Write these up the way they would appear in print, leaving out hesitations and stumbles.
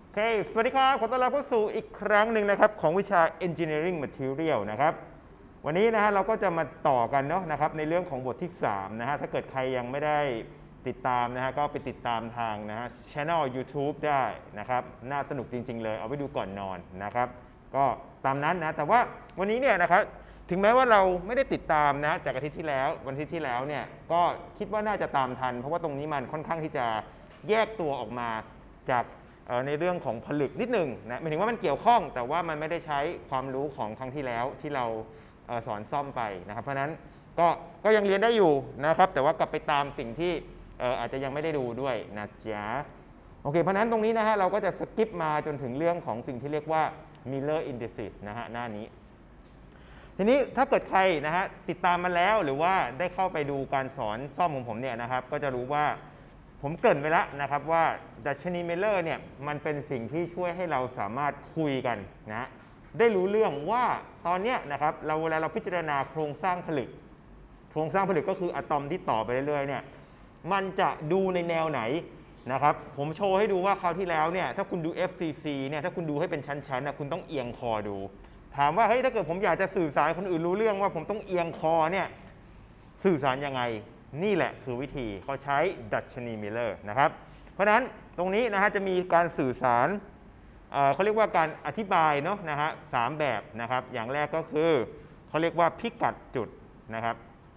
โอเคสวัสดีครับขอต้อนรับเข้าสู่อีกครั้งหนึ่งนะครับของวิชา Engineering Material นะครับวันนี้นะฮะเราก็จะมาต่อกันเนาะนะครับในเรื่องของบทที่3นะฮะถ้าเกิดใครยังไม่ได้ติดตามนะฮะก็ไปติดตามทางนะฮะ Channel YouTube ได้นะครับน่าสนุกจริงๆเลยเอาไปดูก่อนนอนนะครับก็ตามนั้นนะแต่ว่าวันนี้เนี่ยนะครับถึงแม้ว่าเราไม่ได้ติดตามนะจากอาทิตย์ที่แล้ววันอาทิตย์ที่แล้วเนี่ยก็คิดว่าน่าจะตามทันเพราะว่าตรงนี้มันค่อนข้างที่จะแยกตัวออกมาจากในเรื่องของผลึกนิดหนึ่งนะหมายถึงว่ามันเกี่ยวข้องแต่ว่ามันไม่ได้ใช้ความรู้ของครั้งที่แล้วที่เราสอนซ่อมไปนะครับเพราะฉะนั้นก็ยังเรียนได้อยู่นะครับแต่ว่ากลับไปตามสิ่งที่อาจจะยังไม่ได้ดูด้วยนะจ๊ะโอเคเพราะฉะนั้นตรงนี้นะฮะเราก็จะสกิปมาจนถึงเรื่องของสิ่งที่เรียกว่า Miller indices นะฮะหน้านี้ทีนี้ถ้าเกิดใครนะฮะติดตามมาแล้วหรือว่าได้เข้าไปดูการสอนซ่อมของผมเนี่ยนะครับก็จะรู้ว่าผมเกริ่นไปแล้วนะครับว่าดัชนีมิลเลอร์เนี่ยมันเป็นสิ่งที่ช่วยให้เราสามารถคุยกันนะได้รู้เรื่องว่าตอนนี้นะครับเวลาเราพิจารณาโครงสร้างผลึกก็คืออะตอมที่ต่อไปเรื่อยๆเนี่ยมันจะดูในแนวไหนนะครับผมโชว์ให้ดูว่าคราวที่แล้วเนี่ยถ้าคุณดู FCC เนี่ยถ้าคุณดูให้เป็นชั้นๆนะคุณต้องเอียงคอดูถามว่าเฮ้ยถ้าเกิดผมอยากจะสื่อสารคนอื่นรู้เรื่องว่าผมต้องเอียงคอเนี่ยสื่อสารยังไงนี่แหละคือวิธีเขาใช้ดัชนีมิลเลอร์นะครับเพราะฉะนั้นตรงนี้นะฮะจะมีการสื่อสารเขาเรียกว่าการอธิบายเนาะนะฮะ3แบบนะครับอย่างแรกก็คือเขาเรียกว่าพิกัดจุดนะครับ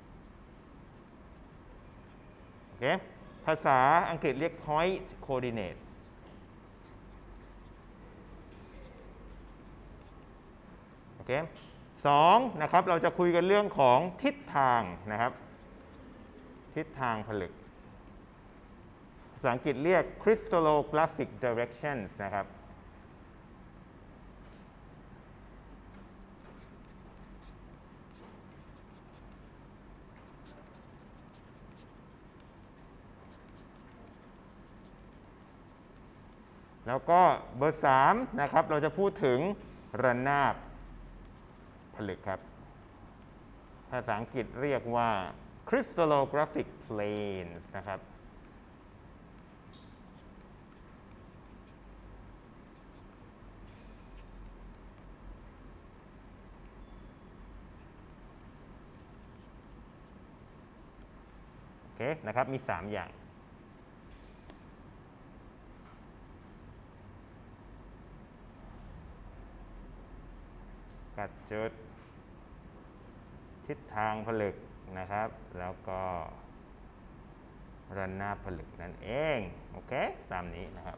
โอเคภาษาอังกฤษเรียก point coordinateโอเค2นะครับเราจะคุยกันเรื่องของทิศทางนะครับทิศทางผลึกภาษาอังกฤษเรียก crystallographic directions นะครับแล้วก็เบอร์3นะครับเราจะพูดถึงระนาบผลึกครับภาษาอังกฤษเรียกว่า crystallographic planes นะครับโอเคนะครับมี3อย่างกัดจุดทิศทางผลึกนะครับแล้วก็ระนาบผลึกนั่นเองโอเคตามนี้นะครับ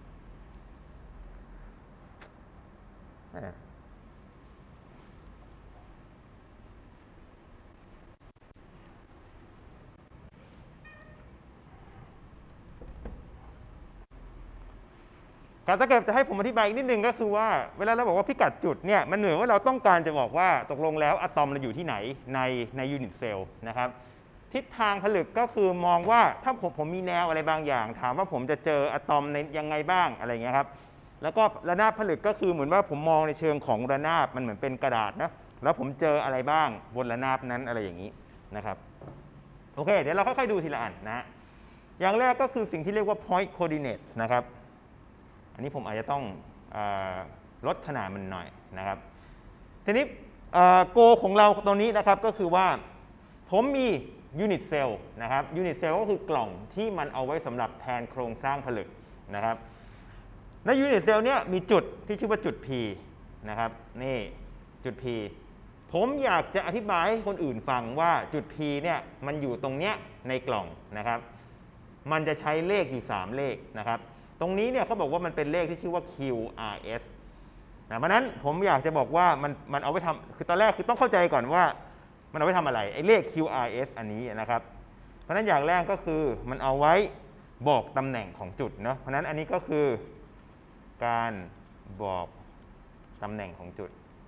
การถ้าเกิดจะให้ผมอธิบายอีกนิดนึงก็คือว่าเวลาเราบอกว่าพิกัดจุดเนี่ยมันเหมือนว่าเราต้องการจะบอกว่าตกลงแล้วอะตอมเราอยู่ที่ไหนในยูนิตเซลล์นะครับทิศทางผลึกก็คือมองว่าถ้าผมมีแนวอะไรบางอย่างถามว่าผมจะเจออะตอมในยังไงบ้างอะไรเงี้ยครับแล้วก็ระนาบผลึกก็คือเหมือนว่าผมมองในเชิงของระนาบมันเหมือนเป็นกระดาษนะแล้วผมเจออะไรบ้างบนระนาบนั้นอะไรอย่างนี้นะครับโอเคเดี๋ยวเราค่อยๆดูทีละอันนะอย่างแรกก็คือสิ่งที่เรียกว่า point coordinate นะครับอันนี้ผมอาจจะต้องลดขนาดมันหน่อยนะครับทีนี้โกของเราตรงนี้นะครับก็คือว่าผมมียูนิตเซลล์นะครับยูนิตเซลล์ก็คือกล่องที่มันเอาไว้สำหรับแทนโครงสร้างผลึกนะครับในยูนิตเซลล์เนี้ยมีจุดที่ชื่อว่าจุด P นะครับนี่จุด P ผมอยากจะอธิบายให้คนอื่นฟังว่าจุด P เนี่ยมันอยู่ตรงเนี้ยในกล่องนะครับมันจะใช้เลขอยู่3เลขนะครับตรงนี้เนี่ยเขาบอกว่ามันเป็นเลขที่ชื่อว่า QRS นะเพราะนั้นผมอยากจะบอกว่ามันเอาไว้ทำคือตอนแรกคือต้องเข้าใจก่อนว่ามันเอาไว้ทำอะไรไอ้เลข QRS อันนี้นะครับเพราะนั้นอย่างแรกก็คือมันเอาไว้บอกตำแหน่งของจุดเนาะเพราะนั้นอันนี้ก็คือการบอกตำแหน่งของจุด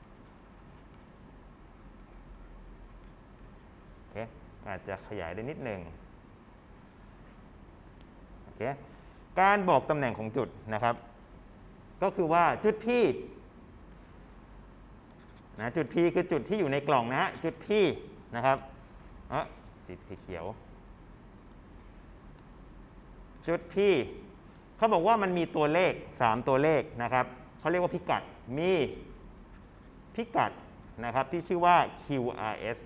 โอเคอาจจะขยายได้นิดนึงโอเคการบอกตำแหน่งของจุดนะครับก็คือว่าจุด P นะจุด P คือจุดที่อยู่ในกล่องนะฮะจุด P นะครับสีเขียวจุด P เขาบอกว่ามันมีตัวเลข3ตัวเลขนะครับเขาเรียกว่าพิกัดมีพิกัดนะครับที่ชื่อว่า QRS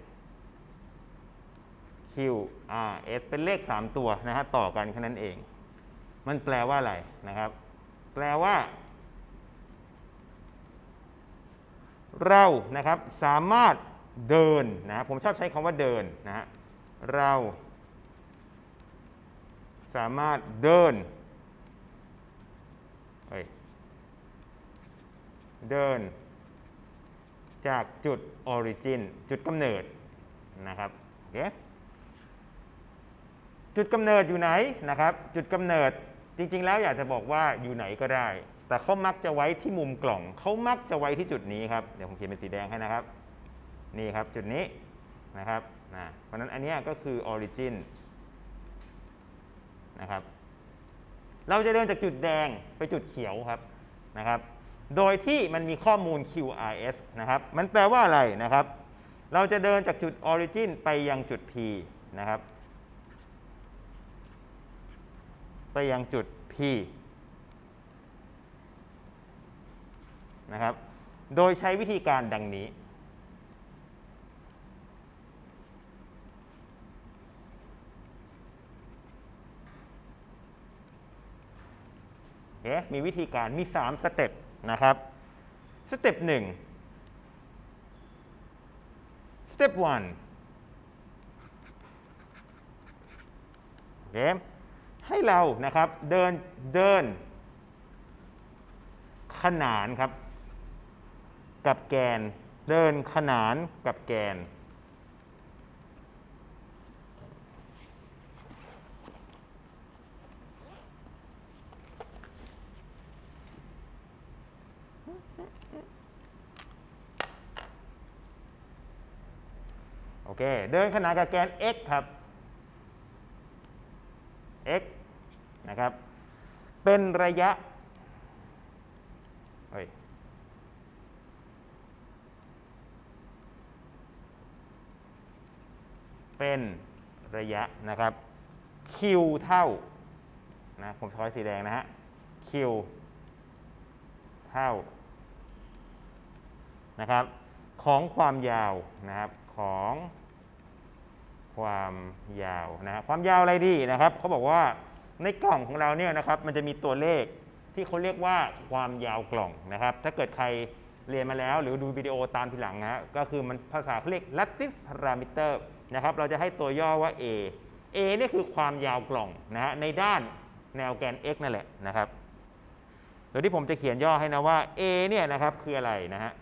เป็นเลข3ตัวนะฮะต่อกันแค่นั้นเองมันแปลว่าอะไรนะครับแปลว่าเรานะครับสามารถเดินนะผมชอบใช้คำว่าเดินนะฮะเราสามารถเดินจากจุด origin จุดกำเนิดนะครับโอเคจุดกำเนิดอยู่ไหนนะครับจุดกำเนิดจริงๆแล้วอยากจะบอกว่าอยู่ไหนก็ได้แต่เขามักจะไว้ที่มุมกล่องเขามักจะไว้ที่จุดนี้ครับเดี๋ยวผมเขียนเป็นสีแดงให้นะครับนี่ครับจุดนี้นะครับเพราะนั้นอันนี้ก็คือ origin นะครับเราจะเดินจากจุดแดงไปจุดเขียวครับนะครับโดยที่มันมีข้อมูล QRS นะครับมันแปลว่าอะไรนะครับเราจะเดินจากจุด origin ไปยังจุด P นะครับไปยังจุด P นะครับโดยใช้วิธีการดังนี้มีวิธีการมี3สเต็ปนะครับสเต็ป1สเต็ป1ให้เรานะครับเดินขนานครับกับแกนเดินขนานกับแกนโอเคเดินขนานกับแกน x ครับ x นะครับเป็นระยะเป็นระยะนะครับ q เท่านะผมช้อยสีแดงนะฮะ q เท่านะครับของความยาวนะครับของความยาวนะความยาวอะไรดีนะครับเขาบอกว่าในกล่องของเราเนี่ยนะครับมันจะมีตัวเลขที่เขาเรียกว่าความยาวกล่องนะครับถ้าเกิดใครเรียนมาแล้วหรือดูวิดีโอตามทีหลังนะก็คือมันภาษาเขาเรียก lattice parameter นะครับเราจะให้ตัวย่อว่า a นี่คือความยาวกล่องนะฮะในด้านแนวแกน x นั่นแหละนะครับโดยที่ผมจะเขียนย่อให้นะว่า a เนี่ยนะครับคืออะไรนะฮะ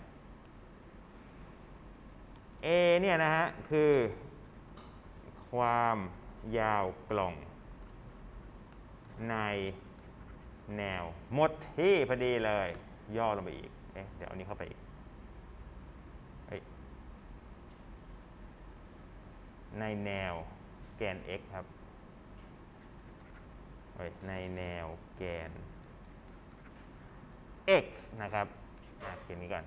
a เนี่ยนะฮะคือความยาวกล่องในแนวหมดที่พอดีเลยย่อลงไปอีกเดี๋ยวเอานี้เข้าไปอีกในแนวแกน x ครับในแนวแกน x นะครับเขียนนี้ก่อน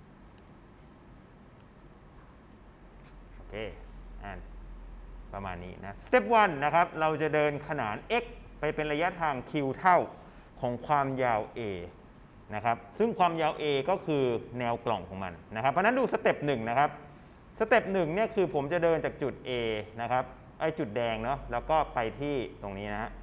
โอเคประมาณนี้นะสเต็ป1นะครับเราจะเดินขนาน x ไปเป็นระยะทาง q เท่าของความยาว a นะครับซึ่งความยาว a ก็คือแนวกล่องของมันนะครับเพราะนั้นดูสเต็ป1นะครับสเต็ป1เนี่ยคือผมจะเดินจากจุด a นะครับจุดแดงเนาะแล้วก็ไปที่ตรงนี้นะฮะ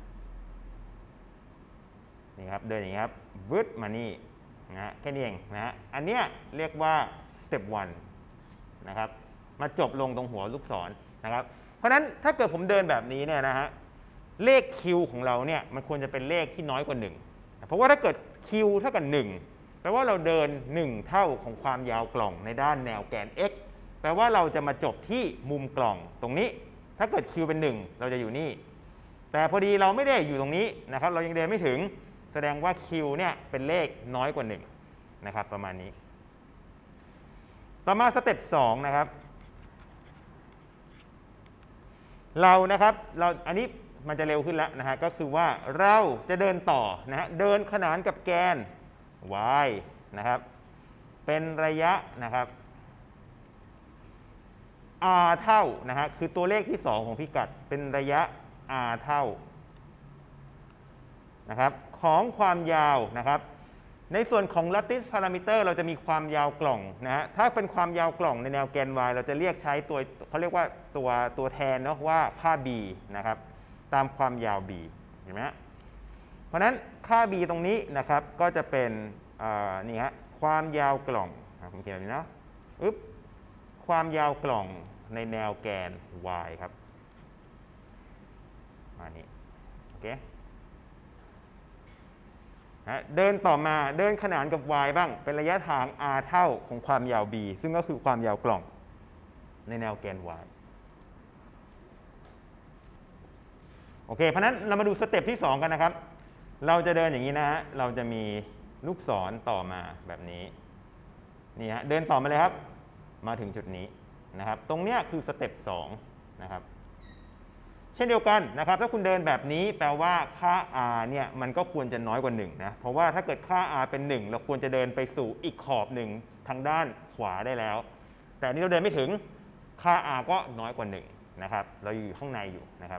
นี่ครับเดินอย่างนี้ครับวืดมานี่นะแค่นี้เองนะฮะอันเนี้ยเรียกว่าสเต็ป1นะครับมาจบลงตรงหัวลูกศรนะครับเพราะฉะนั้นถ้าเกิดผมเดินแบบนี้เนี่ยนะฮะเลข q ของเราเนี่ยมันควรจะเป็นเลขที่น้อยกว่า1เพราะว่าถ้าเกิด q เท่ากับ1แปลว่าเราเดิน1เท่าของความยาวกล่องในด้านแนวแกน x แปลว่าเราจะมาจบที่มุมกล่องตรงนี้ถ้าเกิด q เป็น1เราจะอยู่นี่แต่พอดีเราไม่ได้อยู่ตรงนี้นะครับเรายังเดินไม่ถึงแสดงว่า q เนี่ยเป็นเลขน้อยกว่า1นะครับประมาณนี้ต่อมาสเต็ป2นะครับเรานะครับอันนี้มันจะเร็วขึ้นแล้วนะฮะก็คือว่าเราจะเดินต่อนะฮะเดินขนานกับแกน y นะครับเป็นระยะนะครับ r เท่านะฮะคือตัวเลขที่2ของพิกัดเป็นระยะ r เท่านะครับขของความยาวนะครับในส่วนของ lattice parameter เราจะมีความยาวกล่องนะฮะถ้าเป็นความยาวกล่องในแนวแกน y เราจะเรียกใช้ตัวเขาเรียกว่าตัวแทนเนาะว่าค่า b นะครับตามความยาว b เห็นไหมฮะเพราะนั้นค่า b ตรงนี้นะครับก็จะเป็นนี่ฮะความยาวกล่องผมเขียนแบบนี้นะความยาวกล่องในแนวแกน y ครับมานี้โอเคเดินต่อมาเดินขนานกับ y บ้างเป็นระยะทาง r เท่าของความยาว b ซึ่งก็คือความยาวกล่องในแนวแกน y โอเคเพราะนั้นเรามาดูสเต็ปที่2กันนะครับเราจะเดินอย่างนี้นะฮะเราจะมีลูกศรต่อมาแบบนี้นี่ฮะเดินต่อมาเลยครับมาถึงจุดนี้นะครับตรงเนี้ยคือสเต็ป2นะครับเช่นเดียวกันนะครับถ้าคุณเดินแบบนี้แปลว่าค่า r เนี่ยมันก็ควรจะน้อยกว่า1นะเพราะว่าถ้าเกิดค่า r เป็น1เราควรจะเดินไปสู่อีกขอบหนึ่งทางด้านขวาได้แล้วแต่นี่เราเดินไม่ถึงค่า r ก็น้อยกว่า1นะครับเราอยู่ข้างในอยู่นะครับ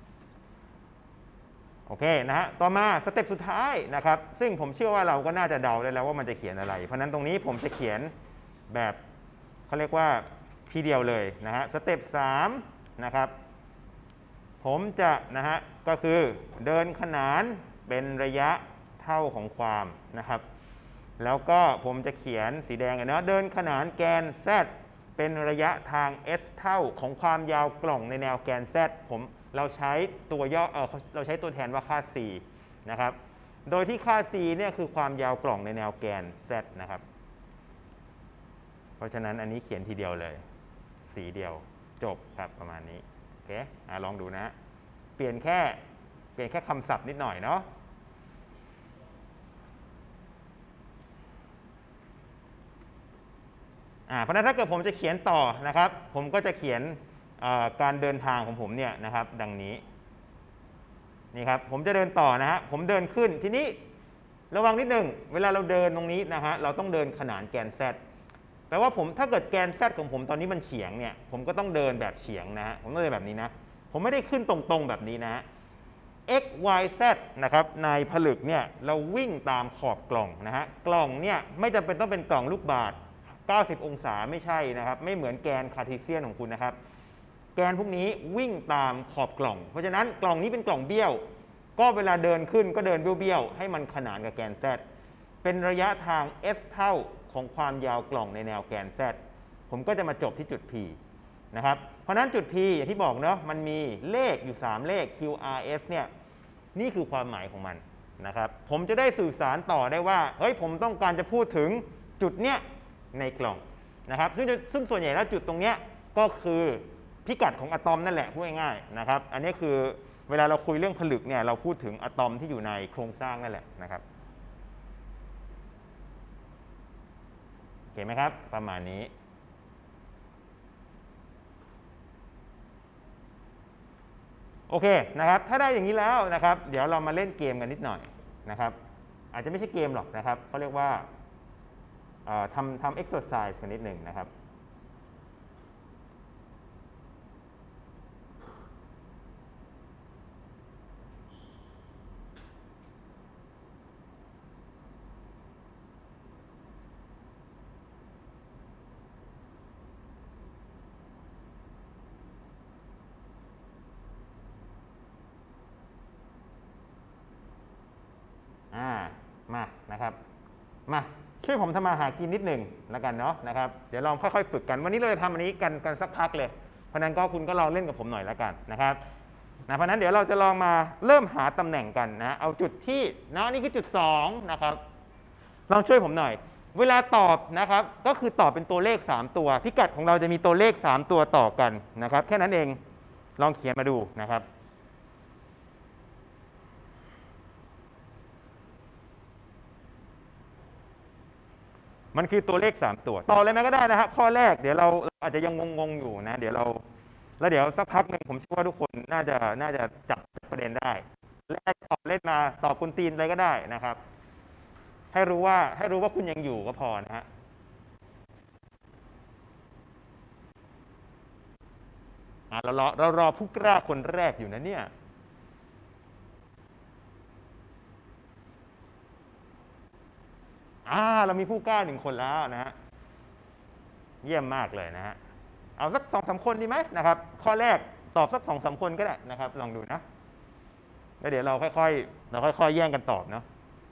โอเคนะฮะต่อมาสเต็ปสุดท้ายนะครับซึ่งผมเชื่อว่าเราก็น่าจะเดาได้แล้วว่ามันจะเขียนอะไรเพราะนั้นตรงนี้ผมจะเขียนแบบเขาเรียกว่าทีเดียวเลยนะฮะสเต็ป3นะครับผมจะนะฮะก็คือเดินขนานเป็นระยะเท่าของความนะครับแล้วก็ผมจะเขียนสีแดงนะเดินขนานแกน z เป็นระยะทาง s เท่าของความยาวกล่องในแนวแกน z เราใช้ตัวย่อเราใช้ตัวแทนว่าค่า c นะครับโดยที่ค่า c เนี่ยคือความยาวกล่องในแนวแกน z นะครับเพราะฉะนั้นอันนี้เขียนทีเดียวเลยสีเดียวจบครับประมาณนี้โอเคลองดูนะเปลี่ยนแค่คำศัพท์นิดหน่อยเนาะเพราะนั้นถ้าเกิดผมจะเขียนต่อนะครับผมก็จะเขียนการเดินทางของผมเนี่ยนะครับดังนี้นี่ครับผมจะเดินต่อนะฮะผมเดินขึ้นทีนี้ระวังนิดหนึ่งเวลาเราเดินตรงนี้นะฮะเราต้องเดินขนานแกน z แปลว่าถ้าเกิดแกน z ของผมตอนนี้มันเฉียงเนี่ยผมก็ต้องเดินแบบเฉียงนะฮะผมต้องเดินแบบนี้นะผมไม่ได้ขึ้นตรงๆแบบนี้นะ x y z นะครับในผลึกเนี่ยเราวิ่งตามขอบกล่องนะฮะกล่องเนี่ยไม่จำเป็นต้องเป็นกล่องลูกบาศก์90 องศาไม่ใช่นะครับไม่เหมือนแกนคาร์ทีเซียนของคุณนะครับแกนพวกนี้วิ่งตามขอบกล่องเพราะฉะนั้นกล่องนี้เป็นกล่องเบี้ยวก็เวลาเดินขึ้นก็เดินเบี้ยวๆให้มันขนานกับแกน z เป็นระยะทาง s เท่าของความยาวกล่องในแนวแกน z ผมก็จะมาจบที่จุด p นะครับเพราะนั้นจุด p อย่างที่บอกเนาะมันมีเลขอยู่3เลข q r s เนี่ยนี่คือความหมายของมันนะครับผมจะได้สื่อสารต่อได้ว่าเฮ้ยผมต้องการจะพูดถึงจุดเนี้ยในกล่องนะครับซึ่งส่วนใหญ่แล้วจุดตรงเนี้ยก็คือพิกัดของอะตอมนั่นแหละพูดง่ายๆนะครับอันนี้คือเวลาเราคุยเรื่องผลึกเนี่ยเราพูดถึงอะตอมที่อยู่ในโครงสร้างนั่นแหละนะครับเห็นไหมครับประมาณนี้โอเคนะครับถ้าได้อย่างนี้แล้วนะครับเดี๋ยวเรามาเล่นเกมกันนิดหน่อยนะครับอาจจะไม่ใช่เกมหรอกนะครับเขาเรียกว่าทำ exercise กันนิดหนึ่งนะครับมานะครับมาช่วยผมทำมาหากินนิดหนึ่งแล้วกันเนาะนะครับเดี๋ยวลองค่อยๆฝึกกันวันนี้เราจะทำอันนี้กันสักพักเลยเพราะนั้นก็คุณก็ลองเล่นกับผมหน่อยแล้วกันนะครับเพราะนั้นเดี๋ยวเราจะลองมาเริ่มหาตำแหน่งกันนะเอาจุดที่นี่คือจุด2นะครับลองช่วยผมหน่อยเวลาตอบนะครับก็คือตอบเป็นตัวเลข3ตัวพิกัดของเราจะมีตัวเลข3ตัวต่อกันนะครับแค่นั้นเองลองเขียนมาดูนะครับมันคือตัวเลข3ตัวต่อเลยไหมก็ได้นะฮะข้อแรกเดี๋ยวเราอาจจะยังงงๆอยู่นะเดี๋ยวสักพักหนึ่งผมเชื่อว่าทุกคนน่าจะจับประเด็นได้แรกตอบเล่นมาตอบกุนตีนอะไรก็ได้นะครับให้รู้ว่าคุณยังอยู่ก็พอนะฮะเรารอผู้กล้าคนแรกอยู่นะเนี่ยเรามีผู้กล้า1 คนแล้วนะฮะเยี่ยมมากเลยนะฮะเอาสัก2-3 คนดีไหมนะครับข้อแรกตอบสัก2-3 คนก็ได้นะครับลองดูนะแล้วเดี๋ยวเราค่อยๆแย่งกันตอบเนาะ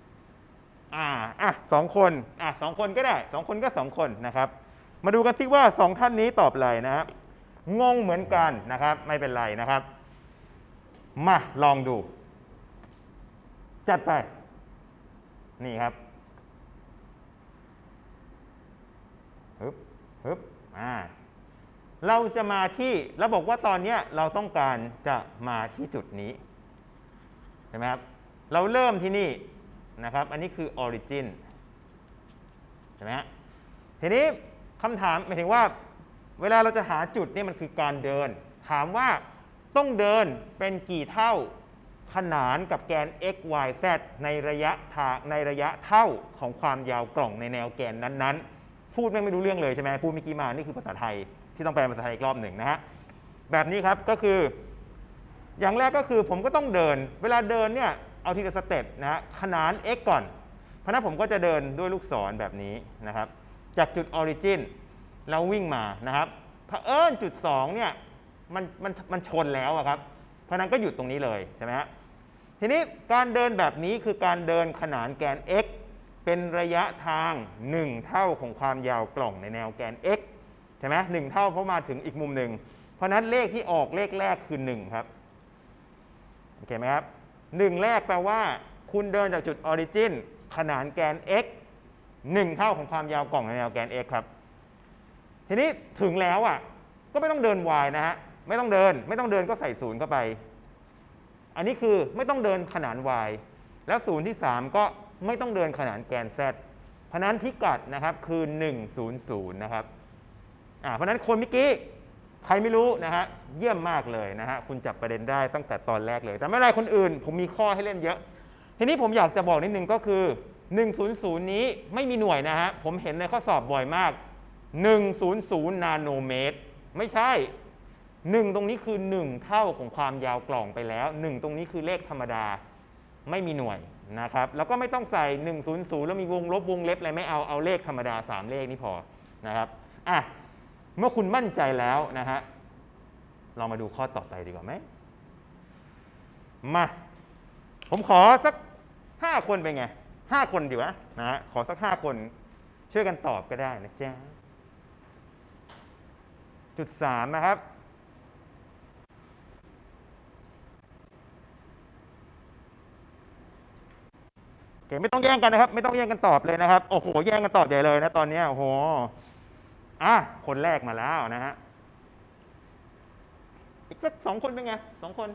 2 คน2 คนก็ได้2 คนก็2 คนนะครับมาดูกันสิว่า2 ท่านนี้ตอบอะไรนะครับงงเหมือนกันนะครับไม่เป็นไรนะครับมาลองดูจัดไปนี่ครับฮึบเราจะมาที่เราบอกว่าตอนนี้เราต้องการจะมาที่จุดนี้ใช่ไหมครับเราเริ่มที่นี่นะครับอันนี้คือ origin ใช่ไหมฮะทีนี้คำถามหมายถึงว่าเวลาเราจะหาจุดนี่มันคือการเดินถามว่าต้องเดินเป็นกี่เท่าขนานกับแกน x y z ในระยะเท่าของความยาวกล่องในแนวแกนนั้นๆพูดไม่รู้เรื่องเลยใช่ไหมพูดเมื่อกี้มานี่คือภาษาไทยที่ต้องแปลภาษาไทยอีกรอบหนึ่งนะฮะแบบนี้ครับก็คืออย่างแรกก็คือผมก็ต้องเดินเวลาเดินเนี่ยเอาทีละสเต็ปนะฮะขนาน x ก่อนเพราะนั้นผมก็จะเดินด้วยลูกศรแบบนี้นะครับจากจุด origin เราวิ่งมานะครับเผอิญจุด2เนี่ยมันชนแล้วครับเพราะนั้นก็หยุดตรงนี้เลยใช่ไหมฮะทีนี้การเดินแบบนี้คือการเดินขนานแกน x เป็นระยะทาง1 เท่าของความยาวกล่องในแนวแกน x ใช่ไหม1 เท่าเพราะมาถึงอีกมุมหนึ่งเพราะนั้นเลขที่ออกเลขแรกคือ1ครับโอเคไหมครับ1 แรกแปลว่าคุณเดินจากจุด origin ขนานแกน x 1 เท่าของความยาวกล่องในแนวแกน x ครับทีนี้ถึงแล้วก็ไม่ต้องเดิน y นะฮะไม่ต้องเดินก็ใส่0เข้าไปอันนี้คือไม่ต้องเดินขนาน y แล้ว0ที่3ก็ไม่ต้องเดินขนานแกน z เพราะนั้นพิกัดนะครับคือ100นะครับเพราะนั้นคนเมื่อกี้ใครไม่รู้นะฮะเยี่ยมมากเลยนะฮะคุณจับประเด็นได้ตั้งแต่ตอนแรกเลยแต่ไม่เป็นไรคนอื่นผมมีข้อให้เล่นเยอะทีนี้ผมอยากจะบอกนิดนึงก็คือ100นี้ไม่มีหน่วยนะฮะผมเห็นในข้อสอบบ่อยมาก100นาโนเมตรไม่ใช่1ตรงนี้คือ1 เท่าของความยาวกล่องไปแล้ว1ตรงนี้คือเลขธรรมดาไม่มีหน่วยนะครับแล้วก็ไม่ต้องใส่100แล้วมีวงลบวงเล็บอะไรไม่เอาเลขธรรมดา3 เลขนี้พอนะครับเมื่อคุณมั่นใจแล้วนะฮะเรามาดูข้อต่อไปดีกว่าไหมมาผมขอสัก5 คนเป็นไง5 คนดีวะนะฮะขอสัก5 คนช่วยกันตอบก็ได้นะจ๊ะจุด3นะครับโอเคไม่ต้องแย่งกันนะครับไม่ต้องแย่งกันตอบเลยนะครับโอ้โหแย่งกันตอบใหญ่เลยนะตอนนี้โอ้โหคนแรกมาแล้วนะฮะอีกสัก2 คนเป็นไง2 คน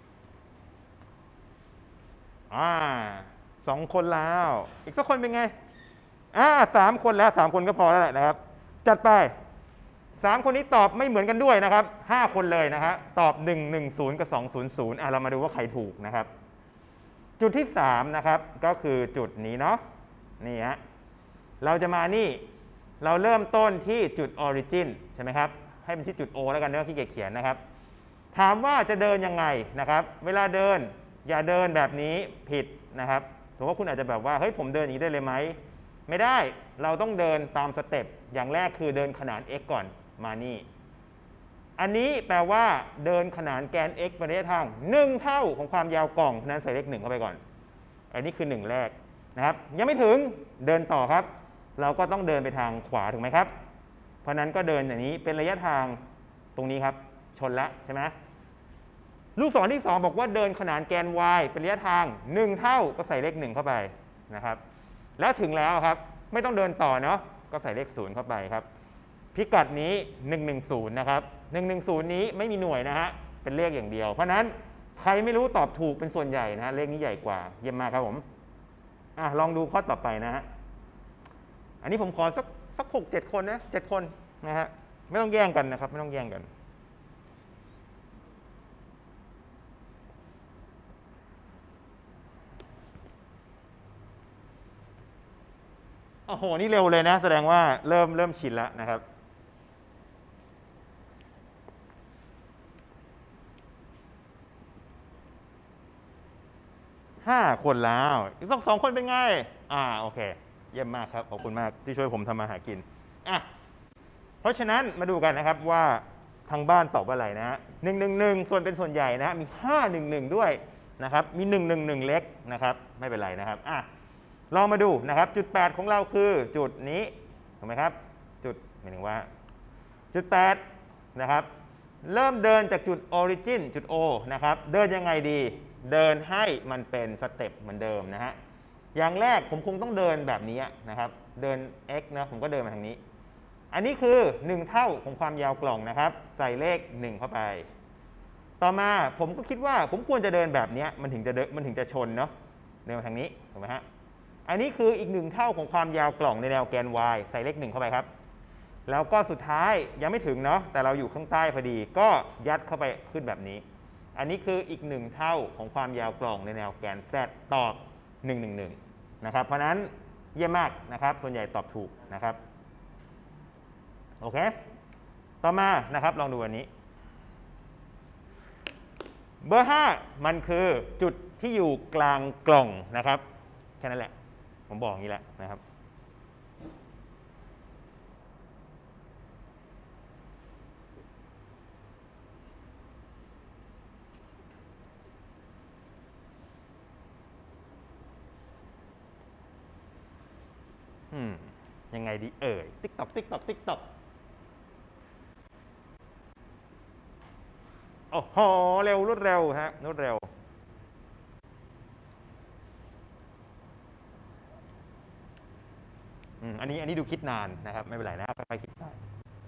2 คนแล้วอีกสักคนเป็นไง3 คนแล้ว3 คนก็พอแล้วแหละนะครับจัดไป3 คนนี้ตอบไม่เหมือนกันด้วยนะครับ5 คนเลยนะครับตอบ110กับ200เรามาดูว่าใครถูกนะครับจุดที่3นะครับก็คือจุดนี้เนาะนี่ฮะเราจะมานี่เราเริ่มต้นที่จุด origin ใช่ไหมครับให้เป็นที่จุด O แล้วกันเนื้อที่เขียนนะครับถามว่าจะเดินยังไงนะครับเวลาเดินอย่าเดินแบบนี้ผิดนะครับถือว่าคุณอาจจะแบบว่าเฮ้ยผมเดินอย่างนี้ได้เลยไหมไม่ได้เราต้องเดินตามสเต็ปอย่างแรกคือเดินขนาน x ก่อนมานี่อันนี้แปลว่าเดินขนานแกน x เป็นระยะทาง1 เท่าของความยาวกล่องนั้นใส่เลข1เข้าไปก่อนอันนี้คือ1 แรกนะครับยังไม่ถึงเดินต่อครับเราก็ต้องเดินไปทางขวาถูกไหมครับเพราะนั้นก็เดินอย่างนี้เป็นระยะทางตรงนี้ครับชนแล้วใช่ไหมลูกศรที่2บอกว่าเดินขนานแกน y เป็นระยะทาง1 เท่าก็ใส่เลข1เข้าไปนะครับแล้วถึงแล้วครับไม่ต้องเดินต่อเนาะก็ใส่เลข0เข้าไปครับพิกัดนี้110นะครับ110นี้ไม่มีหน่วยนะฮะเป็นเลขอย่างเดียวเพราะนั้นใครไม่รู้ตอบถูกเป็นส่วนใหญ่นะเลขนี้ใหญ่กว่าเยี่ยมมากครับผมลองดูข้อต่อไปนะฮะอันนี้ผมขอสัก6-7 คนนะ7 คนนะฮะไม่ต้องแย่งกันนะครับไม่ต้องแย่งกันโอ้โหนี่เร็วเลยนะแสดงว่าเริ่มชินแล้วนะครับ5 คนแล้วอีกสัก2 คนเป็นไงโอเคเยี่ยมมากครับขอบคุณมากที่ช่วยผมทำมาหากินอ่ะเพราะฉะนั้นมาดูกันนะครับว่าทางบ้านตอบว่าอะไรนะฮะ111ส่วนเป็นส่วนใหญ่นะฮะมี511ด้วยนะครับมี111เล็กนะครับไม่เป็นไรนะครับอ่ะลองมาดูนะครับจุด8ของเราคือจุดนี้ถูกไหมครับจุดหมายถึงว่าจุด8นะครับเริ่มเดินจากจุด origin จุด O นะครับเดินยังไงดีเดินให้มันเป็นสเต็ปเหมือนเดิมนะฮะอย่างแรกผมคงต้องเดินแบบนี้นะครับเดิน x นะผมก็เดินมาทางนี้อันนี้คือ1เท่าของความยาวกล่องนะครับใส่เลข1เข้าไปต่อมาผมก็คิดว่าผมควรจะเดินแบบนี้มันถึงจะชนเนาะเดินมาทางนี้ถูกไหมฮะอันนี้คืออีก1เท่าของความยาวกล่องในแนวแกน y ใส่เลข1เข้าไปครับแล้วก็สุดท้ายยังไม่ถึงเนาะแต่เราอยู่ข้างใต้พอดีก็ยัดเข้าไปขึ้นแบบนี้อันนี้คืออีก1เท่าของความยาวกล่องในแนวแกน z ตอบ111นะครับเพราะนั้นเยี่ยมมากนะครับส่วนใหญ่ตอบถูกนะครับโอเคต่อมานะครับลองดูอันนี้เบอร์5มันคือจุดที่อยู่กลางกล่องนะครับแค่นั้นแหละผมบอกอย่างนี้แหละนะครับยังไงดีติ๊กตอกติ๊กตอกติ๊กตอกโอ้โหเร็วรวดเร็วฮะรวดเร็วอันนี้ดูคิดนานนะครับไม่เป็นไรนะค่อยๆคิดไป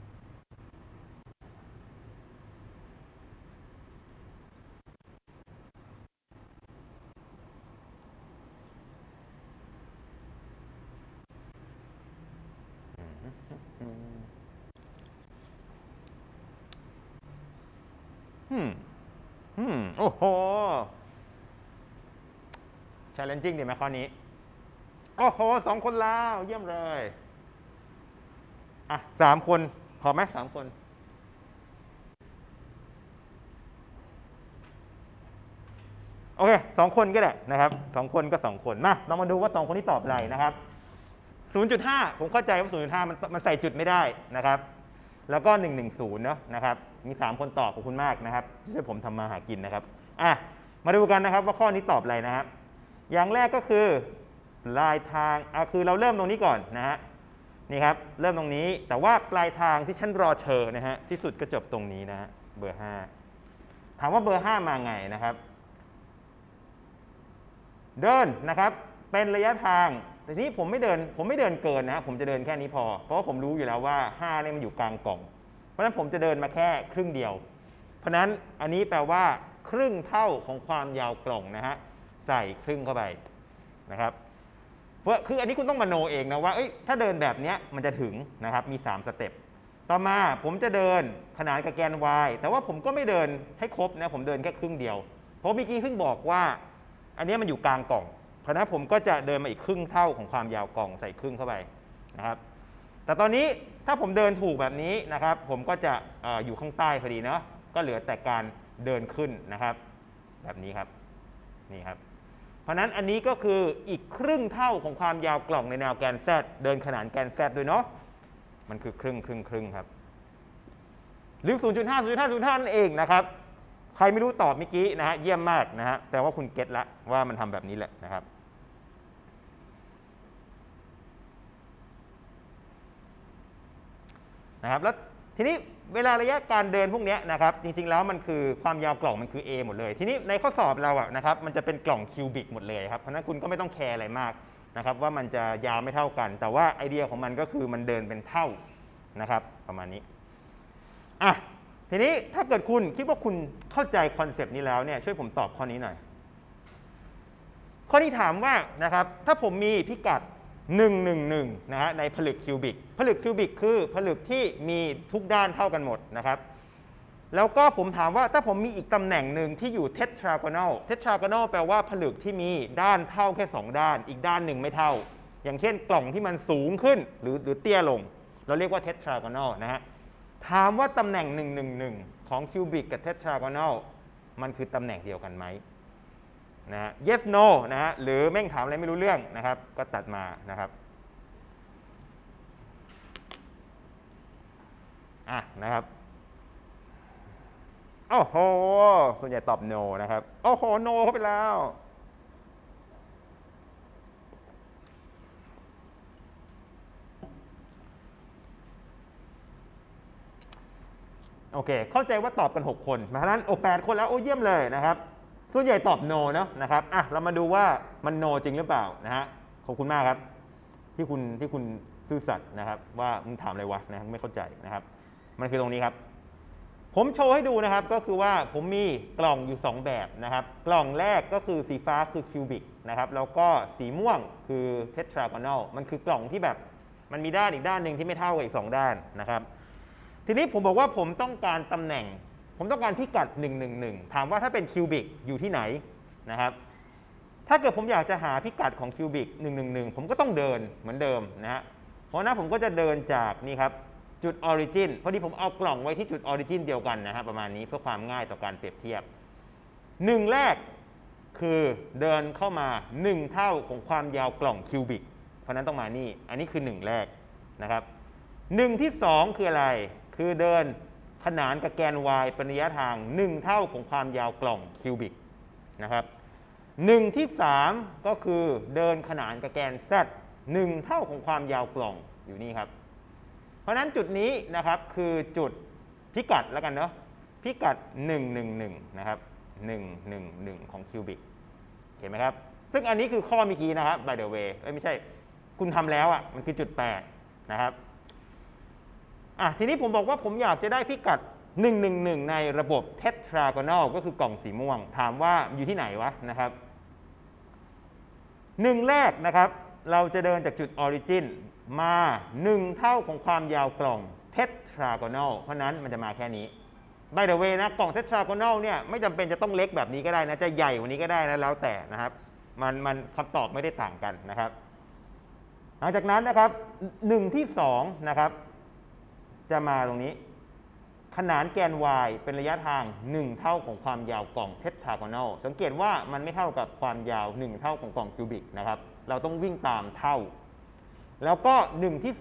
โอ้โห challenging ดีไหมข้อนี้โอ้โห2 คนแล้วเยี่ยมเลยอ่ะ3 คนพอไหม3 คนโอเค2 คนก็ได้นะครับ2 คนก็2 คนมาเรามาดูว่า2 คนที่ตอบอะไรนะครับ 0.5 ผมเข้าใจว่า 0.5 มันใส่จุดไม่ได้นะครับแล้วก็110เนาะนะครับมี3 คนตอบขอบคุณมากนะครับที่ช่วยผมทำมาหากินนะครับอ่ะมาดูกันนะครับว่าข้อนี้ตอบอะไรนะครับอย่างแรกก็คือปลายทางคือเราเริ่มตรงนี้ก่อนนะฮะนี่ครับเริ่มตรงนี้แต่ว่าปลายทางที่ฉันรอเธอนะฮะที่สุดก็จบตรงนี้นะฮะเบอร์5ถามว่าเบอร์5มาไงนะครับเดินนะครับเป็นระยะทางแต่ทีนี้ผมไม่เดินเกินนะผมจะเดินแค่นี้พอเพราะว่าผมรู้อยู่แล้วว่า5เนี่ยมันอยู่กลางกล่องเพราะฉะนั้นผมจะเดินมาแค่ครึ่งเดียวเพราะฉะนั้นอันนี้แปลว่าครึ่งเท่าของความยาวกล่องนะฮะใส่ครึ่งเข้าไปนะครับเพราะคืออันนี้คุณต้องมโนเองนะว่าถ้าเดินแบบนี้มันจะถึงนะครับมี3 สเต็ปต่อมาผมจะเดินขนานกับแกน y แต่ว่าผมก็ไม่เดินให้ครบนะผมเดินแค่ครึ่งเดียวเพราะเมื่อกี้เพิ่งบอกว่าอันนี้มันอยู่กลางกล่องเพราะนั้นผมก็จะเดินมาอีกครึ่งเท่าของความยาวกล่องใส่ครึ่งเข้าไปนะครับแต่ตอนนี้ถ้าผมเดินถูกแบบนี้นะครับผมก็จะอยู่ข้างใต้พอดีเนาะก็เหลือแต่การเดินขึ้นนะครับแบบนี้ครับนี่ครับเพราะนั้นอันนี้ก็คืออีกครึ่งเท่าของความยาวกล่องในแนวแกน z เดินขนานแกน z ด้วยเนาะมันคือครึ่งครับหรือ 0.5 นั่นเองนะครับใครไม่รู้ตอบเมื่อกี้นะฮะเยี่ยมมากนะฮะแต่ว่าคุณเก็ตละว่ามันทำแบบนี้แหละนะครับแล้วทีนี้เวลาระยะการเดินพวกนี้นะครับจริงๆแล้วมันคือความยาวกล่องมันคือ A หมดเลยทีนี้ในข้อสอบเรานะครับมันจะเป็นกล่องคิวบิกหมดเลยครับเพราะนั้นคุณก็ไม่ต้องแคร์อะไรมากนะครับว่ามันจะยาวไม่เท่ากันแต่ว่าไอเดียของมันก็คือมันเดินเป็นเท่านะครับประมาณนี้ทีนี้ถ้าเกิดคุณคิดว่าคุณเข้าใจคอนเซปต์นี้แล้วเนี่ยช่วยผมตอบข้อนี้หน่อยข้อนี้ถามว่านะครับถ้าผมมีพิกัด111นะฮะในผลึกคิวบิกคือผลึกที่มีทุกด้านเท่ากันหมดนะครับแล้วก็ผมถามว่าถ้าผมมีอีกตำแหน่งหนึ่งที่อยู่เทตราโกนอลแปลว่าผลึกที่มีด้านเท่าแค่2ด้านอีกด้านหนึ่งไม่เท่าอย่างเช่นกล่องที่มันสูงขึ้นหรือเตี้ยลงเราเรียกว่าเทตราโกนอลนะฮะถามว่าตำแหน่ง111ของคิวบิกกับเทตราโกนอลมันคือตำแหน่งเดียวกันไหมนะฮะ yes no นะฮะหรือแม่งถามอะไรไม่รู้เรื่องนะครับก็ตัดมานะครับนะครับโอ้โหส่วนใหญ่ตอบ no นะครับโอ้โห no เข้าไปแล้วโอเคเข้าใจว่าตอบกัน6คนเพราะฉะนั้น8คนแล้วโอ้เยี่ยมเลยนะครับส่วนใหญ่ตอบ no เนาะนะครับเรามาดูว่ามัน no จริงหรือเปล่านะฮะขอบคุณมากครับที่คุณซื่อสัตย์นะครับว่ามึงถามอะไรวะนะไม่เข้าใจนะครับมันคือตรงนี้ครับผมโชว์ให้ดูนะครับก็คือว่าผมมีกล่องอยู่2แบบนะครับกล่องแรกก็คือสีฟ้าคือคิวบิกนะครับแล้วก็สีม่วงคือเทตราโกนัลมันคือกล่องที่แบบมันมีด้านอีกด้านหนึ่งที่ไม่เท่ากับอีก2ด้านนะครับทีนี้ผมบอกว่าผมต้องการตำแหน่งผมต้องการพิกัด111ถามว่าถ้าเป็นคิวบิกอยู่ที่ไหนนะครับถ้าเกิดผมอยากจะหาพิกัดของคิวบิก111ผมก็ต้องเดินเหมือนเดิมนะฮะเพราะนั้นผมก็จะเดินจากนี่ครับจุดออริจินพอดีผมเอากล่องไว้ที่จุดออริจินเดียวกันนะฮะประมาณนี้เพื่อความง่ายต่อการเปรียบเทียบ1แรกคือเดินเข้ามา1เท่าของความยาวกล่องคิวบิกเพราะนั้นต้องมานี่อันนี้คือ1แรกนะครับ1ที่2คืออะไรคือเดินขนานกับแกน y เป็นระยะทาง1เท่าของความยาวกล่องคิวบิกนะครับ1ที่3ก็คือเดินขนานกับแกน z 1เท่าของความยาวกล่องอยู่นี่ครับเพราะฉะนั้นจุดนี้นะครับคือจุดพิกัดแล้วกันเนาะพิกัด111นะครับ111ของคิวบิกเห็นไหมครับซึ่งอันนี้คือข้อเมื่อกี้นะครับ by the way ไม่ใช่คุณทำแล้วมันคือจุด8นะครับทีนี้ผมบอกว่าผมอยากจะได้พิกัด111ในระบบเทตราโกนัลก็คือกล่องสีม่วงถามว่าอยู่ที่ไหนวะนะครับ1แรกนะครับเราจะเดินจากจุดออริจินมา1เท่าของความยาวกล่องเทตราโกนัลเพราะนั้นมันจะมาแค่นี้ by the way นะกล่องเทตราโกนัลเนี่ยไม่จำเป็นจะต้องเล็กแบบนี้ก็ได้นะจะใหญ่กว่านี้ก็ได้นะแล้วแต่นะครับมันคำตอบไม่ได้ต่างกันนะครับหลังจากนั้นนะครับ1ที่2นะครับจะมาตรงนี้ขนานแกน y เป็นระยะทาง1เท่าของความยาวกล่องเทตราโกนัลสังเกตว่ามันไม่เท่ากับความยาว1เท่าของกล่องคิวบิกนะครับเราต้องวิ่งตามเท่าแล้วก็1ที่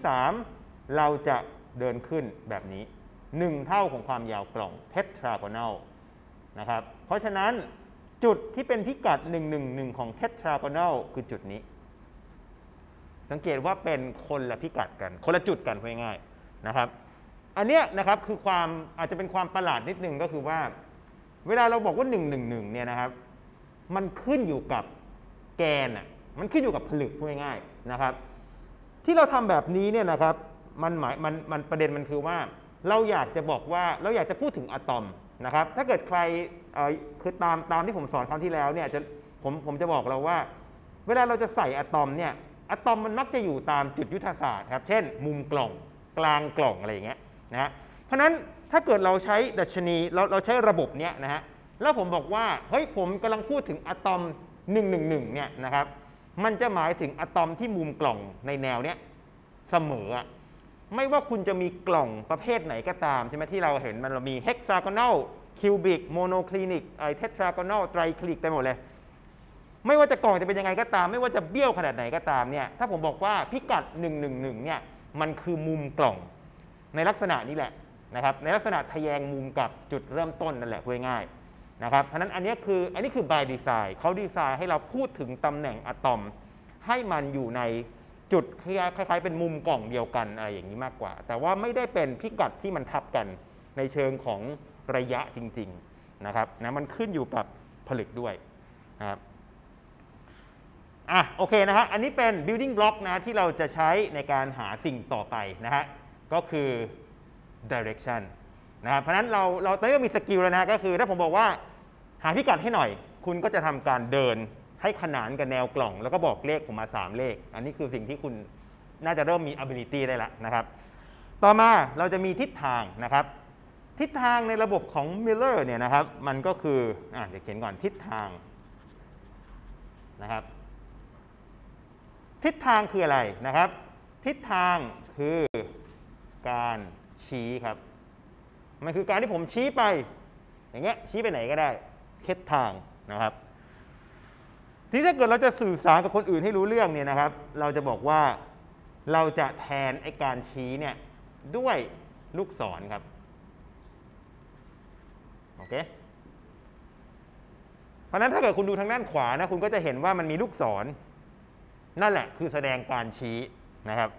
3เราจะเดินขึ้นแบบนี้1เท่าของความยาวกล่องเทตราโกนัลนะครับเพราะฉะนั้นจุดที่เป็นพิกัด111ของเทตราโกนัลคือจุดนี้สังเกตว่าเป็นคนละพิกัดกันคนละจุดกันง่ายๆนะครับอันเนี้ยนะครับคือความอาจจะเป็นความประหลาดนิดนึงก็คือว่าเวลาเราบอกว่า111เนี่ยนะครับมันขึ้นอยู่กับแกนมันขึ้นอยู่กับผลึกพูดง่ายๆนะครับที่เราทำแบบนี้เนี่ยนะครับมันประเด็นมันคือว่าเราอยากจะบอกว่าเราอยากจะพูดถึงอะตอมนะครับถ้าเกิดใครคือตามที่ผมสอนครั้งที่แล้วเนี่ยผมจะบอกเราว่าเวลาเราจะใส่อะตอมเนี่ยอะตอมมันมักจะอยู่ตามจุดยุทธศาสตร์ครับเช่นมุมกล่องกลางกล่องอะไรอย่างเงี้ยนะเพราะนั้นถ้าเกิดเราใช้ดัชนีเราใช้ระบบเนี้ยนะฮะแล้วผมบอกว่าเฮ้ยผมกำลังพูดถึงอะตอม111เนี่ยนะครับมันจะหมายถึงอะตอมที่มุมกล่องในแนวเนี้ยเสมอไม่ว่าคุณจะมีกล่องประเภทไหนก็ตามใช่ไหมที่เราเห็นมันเรามีเฮกซาโกนัลคิวบิกโมโนคลินิกเทตราโกนัลไตรคลิกไปหมดเลยไม่ว่าจะกล่องจะเป็นยังไงก็ตามไม่ว่าจะเบี้ยวขนาดไหนก็ตามเนี่ยถ้าผมบอกว่าพิกัด111เนี่ยมันคือมุมกล่องในลักษณะนี้แหละนะครับในลักษณะทะแยงมุมกับจุดเริ่มต้นนั่นแหละพูดง่ายๆนะครับเพราะนั้นอันนี้คือ by design เขาดีไซน์ให้เราพูดถึงตำแหน่งอะตอมให้มันอยู่ในจุดคล้ายๆเป็นมุมกล่องเดียวกันอะไรอย่างนี้มากกว่าแต่ว่าไม่ได้เป็นพิกัดที่มันทับกันในเชิงของระยะจริงๆนะครับนะมันขึ้นอยู่กับผลึกด้วยนะครับโอเคนะฮะอันนี้เป็น building block นะที่เราจะใช้ในการหาสิ่งต่อไปนะฮะก็คือ direction นะครับเพราะฉะนั้นเราตอนนี้มีสกิลแล้วนะก็คือถ้าผมบอกว่าหาพิกัดให้หน่อยคุณก็จะทำการเดินให้ขนานกับแนวกล่องแล้วก็บอกเลขผมมา3เลขอันนี้คือสิ่งที่คุณน่าจะเริ่มมี ability ได้แล้วนะครับต่อมาเราจะมีทิศทางนะครับทิศทางในระบบของ Miller เนี่ยนะครับมันก็คือเดี๋ยวเขียนก่อนทิศทางนะครับทิศทางคืออะไรนะครับทิศทางคือการชี้ครับมันคือการที่ผมชี้ไปอย่างเงี้ยชี้ไปไหนก็ได้ทิศทางนะครับทีถ้าเกิดเราจะสื่อสารกับคนอื่นให้รู้เรื่องเนี่ยนะครับเราจะบอกว่าเราจะแทนไอ้การชี้เนี่ยด้วยลูกศรครับโอเคเพราะฉะนั้นถ้าเกิดคุณดูทางด้านขวานะคุณก็จะเห็นว่ามันมีลูกศรนั่นแหละคือแสดงการชี้นะครับ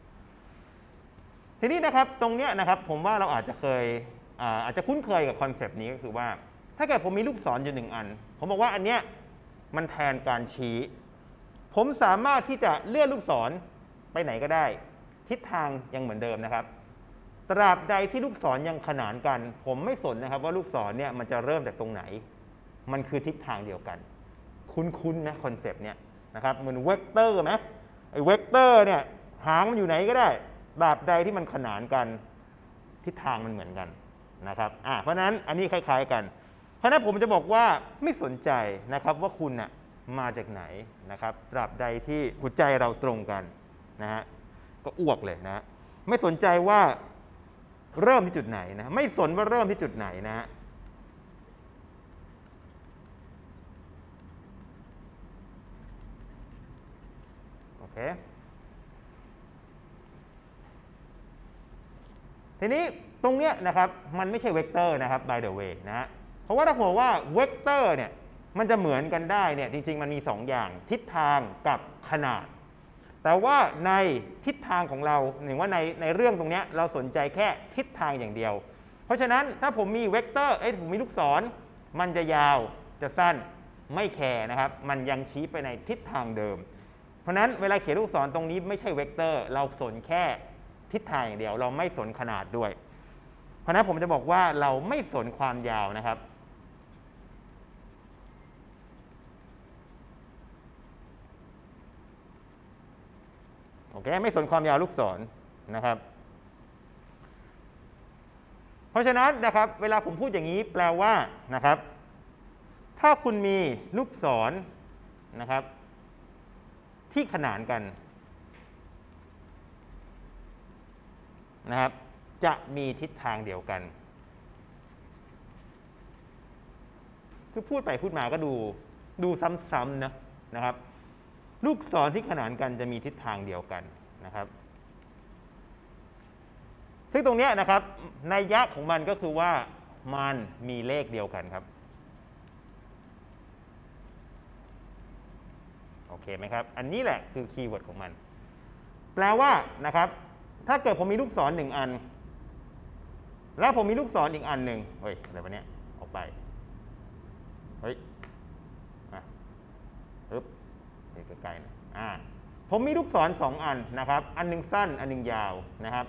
ทีนี้นะครับตรงเนี้ยนะครับผมว่าเราอาจจะคุ้นเคยกับคอนเซปต์นี้ก็คือว่าถ้าเกิดผมมีลูกศรอยู่1 อันผมบอกว่าอันเนี้ยมันแทนการชี้ผมสามารถที่จะเลื่อนลูกศรไปไหนก็ได้ทิศทางยังเหมือนเดิมนะครับตราบใดที่ลูกศรยังขนานกันผมไม่สนนะครับว่าลูกศรเนี่ยมันจะเริ่มจากตรงไหนมันคือทิศทางเดียวกันคุ้นๆนะคอนเซปต์เนี่ยนะครับเหมือนเวกเตอร์ไหมไอ้เวกเตอร์เนี่ยหางมันอยู่ไหนก็ได้ตราบใดที่มันขนานกันทิศทางมันเหมือนกันนะครับเพราะนั้นอันนี้คล้ายๆกันเพราะนั้นผมจะบอกว่าไม่สนใจนะครับว่าคุณน่ะมาจากไหนนะครับตราบใดที่หัวใจเราตรงกันนะฮะก็อ้วกเลยนะไม่สนใจว่าเริ่มที่จุดไหนนะไม่สนว่าเริ่มที่จุดไหนนะฮะโอเคทีนี้ตรงเนี้ยนะครับมันไม่ใช่เวกเตอร์นะครับ by the way นะฮะเพราะว่าถ้าบอกว่าเวกเตอร์เนี่ยมันจะเหมือนกันได้เนี่ยจริงๆมันมี2 อย่างทิศทางกับขนาดแต่ว่าในทิศทางของเราหรือว่าในเรื่องตรงนี้เราสนใจแค่ทิศทางอย่างเดียวเพราะฉะนั้นถ้าผมมีเวกเตอร์ผมมีลูกศรมันจะยาวจะสั้นไม่แคร์นะครับมันยังชี้ไปในทิศทางเดิมเพราะฉะนั้นเวลาเขียนลูกศรตรงนี้ไม่ใช่เวกเตอร์เราสนแค่ทิศทางอย่างเดียวเราไม่สนขนาดด้วยเพราะฉะนั้นผมจะบอกว่าเราไม่สนความยาวนะครับโอเคไม่สนความยาวลูกศรนะครับเพราะฉะนั้นนะครับเวลาผมพูดอย่างนี้แปลว่านะครับถ้าคุณมีลูกศรนะครับที่ขนานกันนะครับจะมีทิศทางเดียวกันคือพูดไปพูดมาก็ดูซ้ำๆนะครับลูกศรที่ขนานกันจะมีทิศทางเดียวกันนะครับซึ่งตรงนี้นะครับนัยยะของมันก็คือว่ามันมีเลขเดียวกันครับโอเคไหมครับอันนี้แหละคือคีย์เวิร์ดของมันแปลว่านะครับถ้าเกิดผมมีลูกศร1 อันแล้วผมมีลูกศรอีกอันหนึ่งเฮ้ยอะไรวะเนี่ยออกไปเฮ้ยปึ๊บนี่ใกล้ๆนะผมมีลูกศร2 อันนะครับอันนึงสั้นอันนึงยาวนะครับ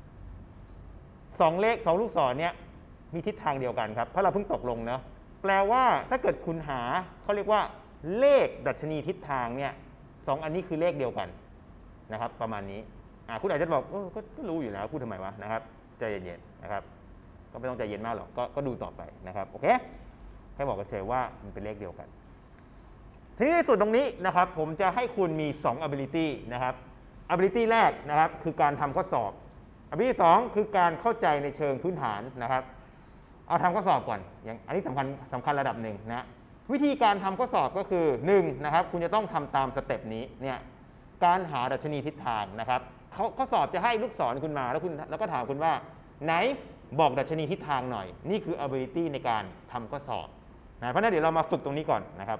2 ลูกศรเนี่ยมีทิศทางเดียวกันครับเพราะเราเพิ่งตกลงเนาะแปลว่าถ้าเกิดคุณหาเขาเรียกว่าเลขดัชนีทิศทางเนี่ย2 อันนี้คือเลขเดียวกันนะครับประมาณนี้คุณอาจจะบอกก็รู้อยู่แล้วพูดทำไมวะนะครับใจเย็นๆนะครับก็ไม่ต้องใจเย็นมากหรอกก็ดูต่อไปนะครับโอเคแค่บอกกันเฉยว่ามันเป็นเลขเดียวกันทีนี้ในส่วนตรงนี้นะครับผมจะให้คุณมี2 ability นะครับ ability แรกนะครับคือการทำข้อสอบ ability 2คือการเข้าใจในเชิงพื้นฐานนะครับเอาทำข้อสอบก่อนอย่างอันนี้สำคัญระดับหนึ่งนะวิธีการทำข้อสอบก็คือ1นะครับคุณจะต้องทำตามสเต็ปนี้เนี่ยการหาดัชนีทิศทางนะครับข้อสอบจะให้ลูกศรคุณมาแล้วก็ถามคุณว่าไหนบอกดัชนีทิศทางหน่อยนี่คือ ability ในการทำข้อสอบนะเพราะฉะนั้นเดี๋ยวเรามาฝึกตรงนี้ก่อนนะครับ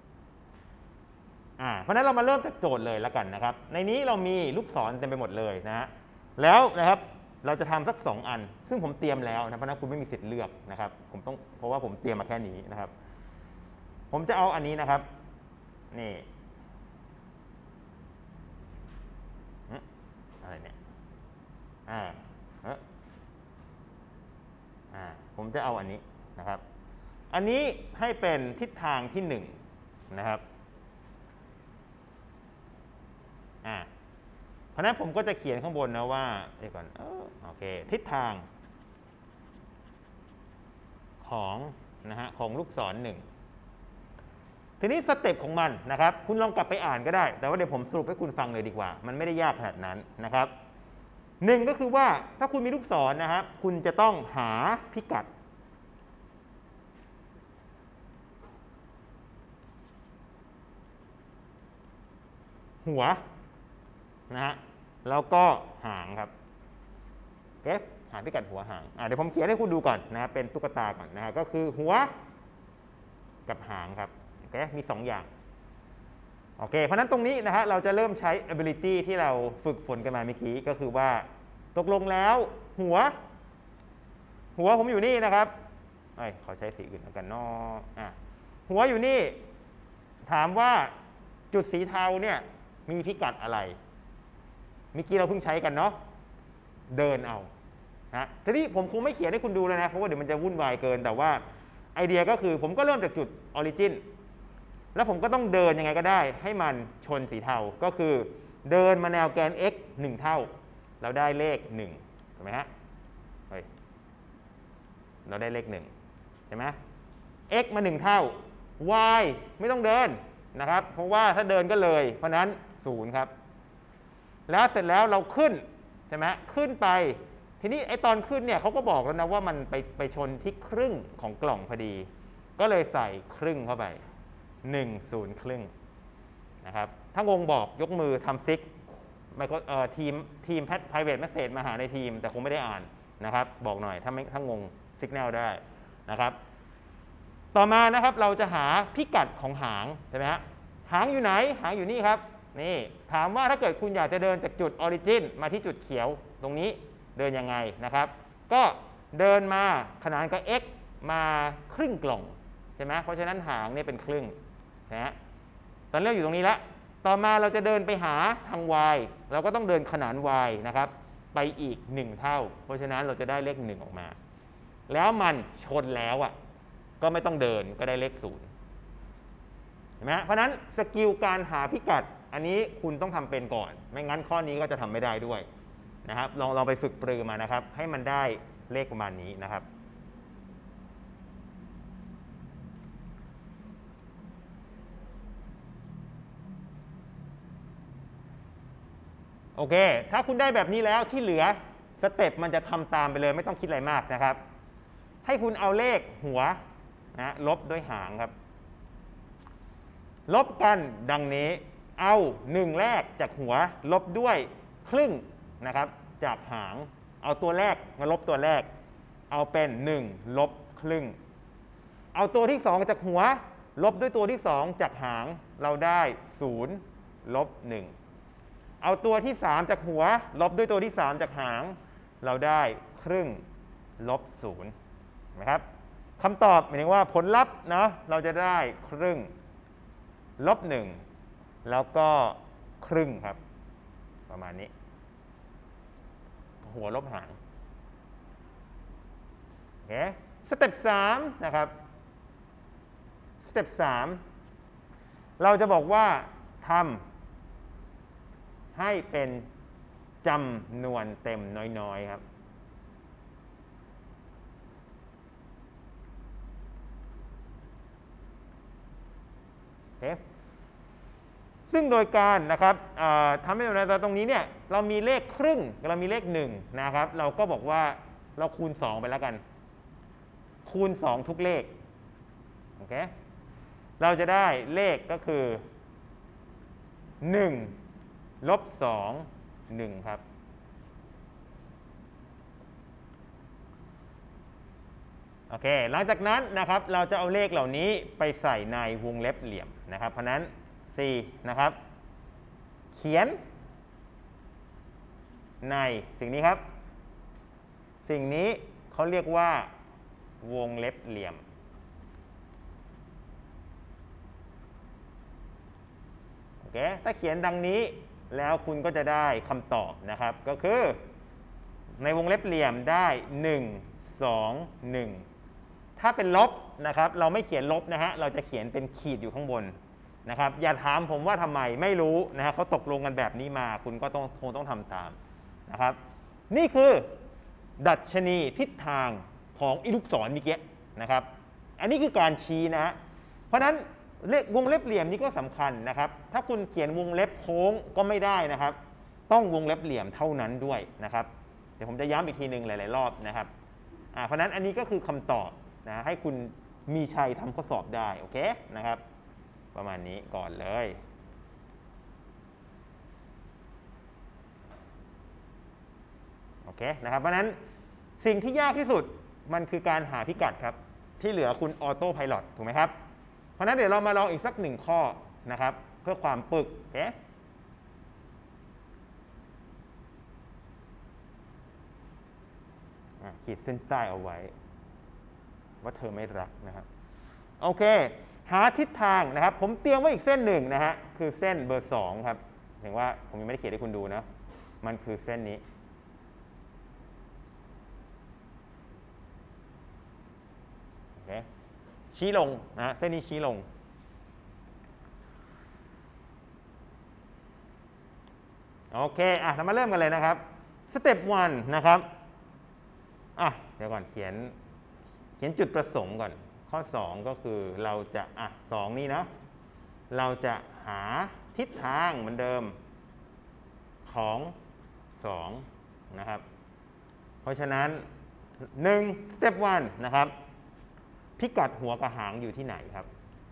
เพราะฉะนั้นเรามาเริ่มจากโจทย์เลยแล้วกันนะครับในนี้เรามีลูกศรเต็มไปหมดเลยนะฮะแล้วนะครับเราจะทำสัก2 อันซึ่งผมเตรียมแล้วนะเพราะนั้นคุณไม่มีสิทธิ์เลือกนะครับเพราะว่าผมเตรียมมาแค่นี้นะครับผมจะเอาอันนี้นะครับนี่อะไรเนี่ยผมจะเอาอันนี้นะครับอันนี้ให้เป็นทิศทางที่1นะครับเพราะนั้นผมก็จะเขียนข้างบนนะว่าก่อนโอเคทิศทางของลูกศร1ทีนี้สเต็ปของมันนะครับคุณลองกลับไปอ่านก็ได้แต่ว่าเดี๋ยวผมสรุปให้คุณฟังเลยดีกว่ามันไม่ได้ยากขนาดนั้นนะครับ1ก็คือว่าถ้าคุณมีลูกศรนะครับคุณจะต้องหาพิกัดหัวนะฮะแล้วก็หางครับโอเคหาพิกัดหัวหางเดี๋ยวผมเขียนให้คุณดูก่อนนะครับเป็นตุ๊กตาก่อนนะฮะก็คือหัวกับหางครับโอเคมี2อย่างโอเคเพราะนั้นตรงนี้นะฮะเราจะเริ่มใช้ ability ที่เราฝึกฝนกันมาเมื่อกี้ก็คือว่าตกลงแล้วหัวผมอยู่นี่นะครับขอใช้สีอื่นแล้วกันเนาะหัวอยู่นี่ถามว่าจุดสีเทาเนี่ยมีพิกัดอะไรเมื่อกี้เราเพิ่งใช้กันเนาะเดินเอานะทีนี้ผมคงไม่เขียนให้คุณดูแล้วนะเพราะว่าเดี๋ยวมันจะวุ่นวายเกินแต่ว่าไอเดียก็คือผมก็เริ่มจากจุดออริจินแล้วผมก็ต้องเดินยังไงก็ได้ให้มันชนสีเทาก็คือเดินมาแนวแกน x 1 เท่าเราได้เลข1ถูกไหมฮะเราได้เลข1ใช่ไหม x มา1เท่า y ไม่ต้องเดินนะครับเพราะว่าถ้าเดินก็เลยเพราะนั้น0ครับแล้วเสร็จแล้วเราขึ้นใช่ไหมขึ้นไปทีนี้ไอตอนขึ้นเนี่ยเขาก็บอกแล้วนะว่ามันไปชนที่ครึ่งของกล่องพอดีก็เลยใส่ครึ่งเข้าไป1 0 ครึ่งนะครับถ้างงบอกยกมือทำซิกทีมแพท private message มาหาในทีมแต่คงไม่ได้อ่านนะครับบอกหน่อยถ้างงซิกแนลได้นะครับต่อมานะครับเราจะหาพิกัดของหางใช่ไหมฮะหางอยู่ไหนหางอยู่นี่ครับนี่ถามว่าถ้าเกิดคุณอยากจะเดินจากจุดออริจินมาที่จุดเขียวตรงนี้เดินยังไงนะครับก็เดินมาขนานกับ x มาครึ่งกล่องใช่ไหมเพราะฉะนั้นหางเนี่ยเป็นครึ่งนะฮะตอนนี้อยู่ตรงนี้แล้วต่อมาเราจะเดินไปหาทาง y เราก็ต้องเดินขนาน y นะครับไปอีก1เท่าเพราะฉะนั้นเราจะได้เลข1ออกมาแล้วมันชนแล้วก็ไม่ต้องเดินก็ได้เลข0เห็นไหมเพราะนั้นสกิลการหาพิกัดอันนี้คุณต้องทำเป็นก่อนไม่งั้นข้อนี้ก็จะทำไม่ได้ด้วยนะครับลองไปฝึกปรือมานะครับให้มันได้เลขประมาณนี้นะครับโอเคถ้าคุณได้แบบนี้แล้วที่เหลือสเต็ปมันจะทำตามไปเลยไม่ต้องคิดอะไรมากนะครับให้คุณเอาเลขหัวลบด้วยหางครับลบกันดังนี้เอา1แรกจากหัวลบด้วยครึ่งนะครับจากหางเอาตัวแรกมาลบตัวแรกเอาเป็น1ลบครึ่งเอาตัวที่2จากหัวลบด้วยตัวที่2จากหางเราได้0ลบ1เอาตัวที่3จากหัวลบด้วยตัวที่3จากหางเราได้ครึ่งลบ0นะครับคำตอบหมายถึงว่าผลลัพธ์เนาะเราจะได้ครึ่งลบ1แล้วก็ครึ่งครับประมาณนี้หัวลบหางโอเคสเต็ป3นะครับสเต็ป3เราจะบอกว่าทำให้เป็นจำนวนเต็มน้อยๆครับซึ่งโดยการนะครับทำให้ในตรงนี้เนี่ยเรามีเลขครึ่งเรามีเลข1นะครับเราก็บอกว่าเราคูณ2ไปแล้วกันคูณ2ทุกเลขโอเคเราจะได้เลขก็คือ1ลบ2 1ครับโอเคหลังจากนั้นนะครับเราจะเอาเลขเหล่านี้ไปใส่ในวงเล็บเหลี่ยมนะครับเพราะนั้น4นะครับเขียนในสิ่งนี้ครับสิ่งนี้เขาเรียกว่าวงเล็บเหลี่ยมโอเคถ้าเขียนดังนี้แล้วคุณก็จะได้คำตอบนะครับก็คือในวงเล็บเหลี่ยมได้1 2 1ถ้าเป็นลบนะครับเราไม่เขียนลบนะฮะเราจะเขียนเป็นขีดอยู่ข้างบนนะครับอย่าถามผมว่าทำไมไม่รู้นะครับเขาตกลงกันแบบนี้มาคุณก็คงต้องทำตามนะครับนี่คือดัชนีทิศทางของอีลูกศรเมื่อกี้นะครับอันนี้คือการชี้นะฮะเพราะฉะนั้นวงเล็บเหลี่ยมนี้ก็สำคัญนะครับถ้าคุณเขียนวงเล็บโค้งก็ไม่ได้นะครับต้องวงเล็บเหลี่ยมเท่านั้นด้วยนะครับเดี๋ยวผมจะย้ำอีกทีหนึ่งหลายๆรอบนะครับเพราะฉะนั้นอันนี้ก็คือคำตอบนะให้คุณมีชัยทำข้อสอบได้โอเคนะครับประมาณนี้ก่อนเลยโอเคนะครับเพราะฉะนั้นสิ่งที่ยากที่สุดมันคือการหาพิกัดครับที่เหลือคุณออโต้ไพลอตถูกไหมครับเพราะฉะนั้นเดี๋ยวเรามาลองอีกสัก1ข้อนะครับเพื่อความปึกโอเคขีดเส้นใต้เอาไว้ว่าเธอไม่รักนะครับโอเคหาทิศทางนะครับผมเตรียมไว้อีกเส้นหนึ่งนะฮะคือเส้นเบอร์2ครับเห็นว่าผมยังไม่ได้เขียนให้คุณดูนะมันคือเส้นนี้โอเคชี้ลงนะเส้นนี้ชี้ลงโอเคเรามาเริ่มกันเลยนะครับสเต็ป1นะครับเดี๋ยวก่อนเขียนจุดประสงค์ก่อนข้อ2ก็คือเราจะ2นี่นะเราจะหาทิศทางเหมือนเดิมของ2นะครับเพราะฉะนั้น1 step 1นะครับพิกัดหัวกับหางอยู่ที่ไหนครับ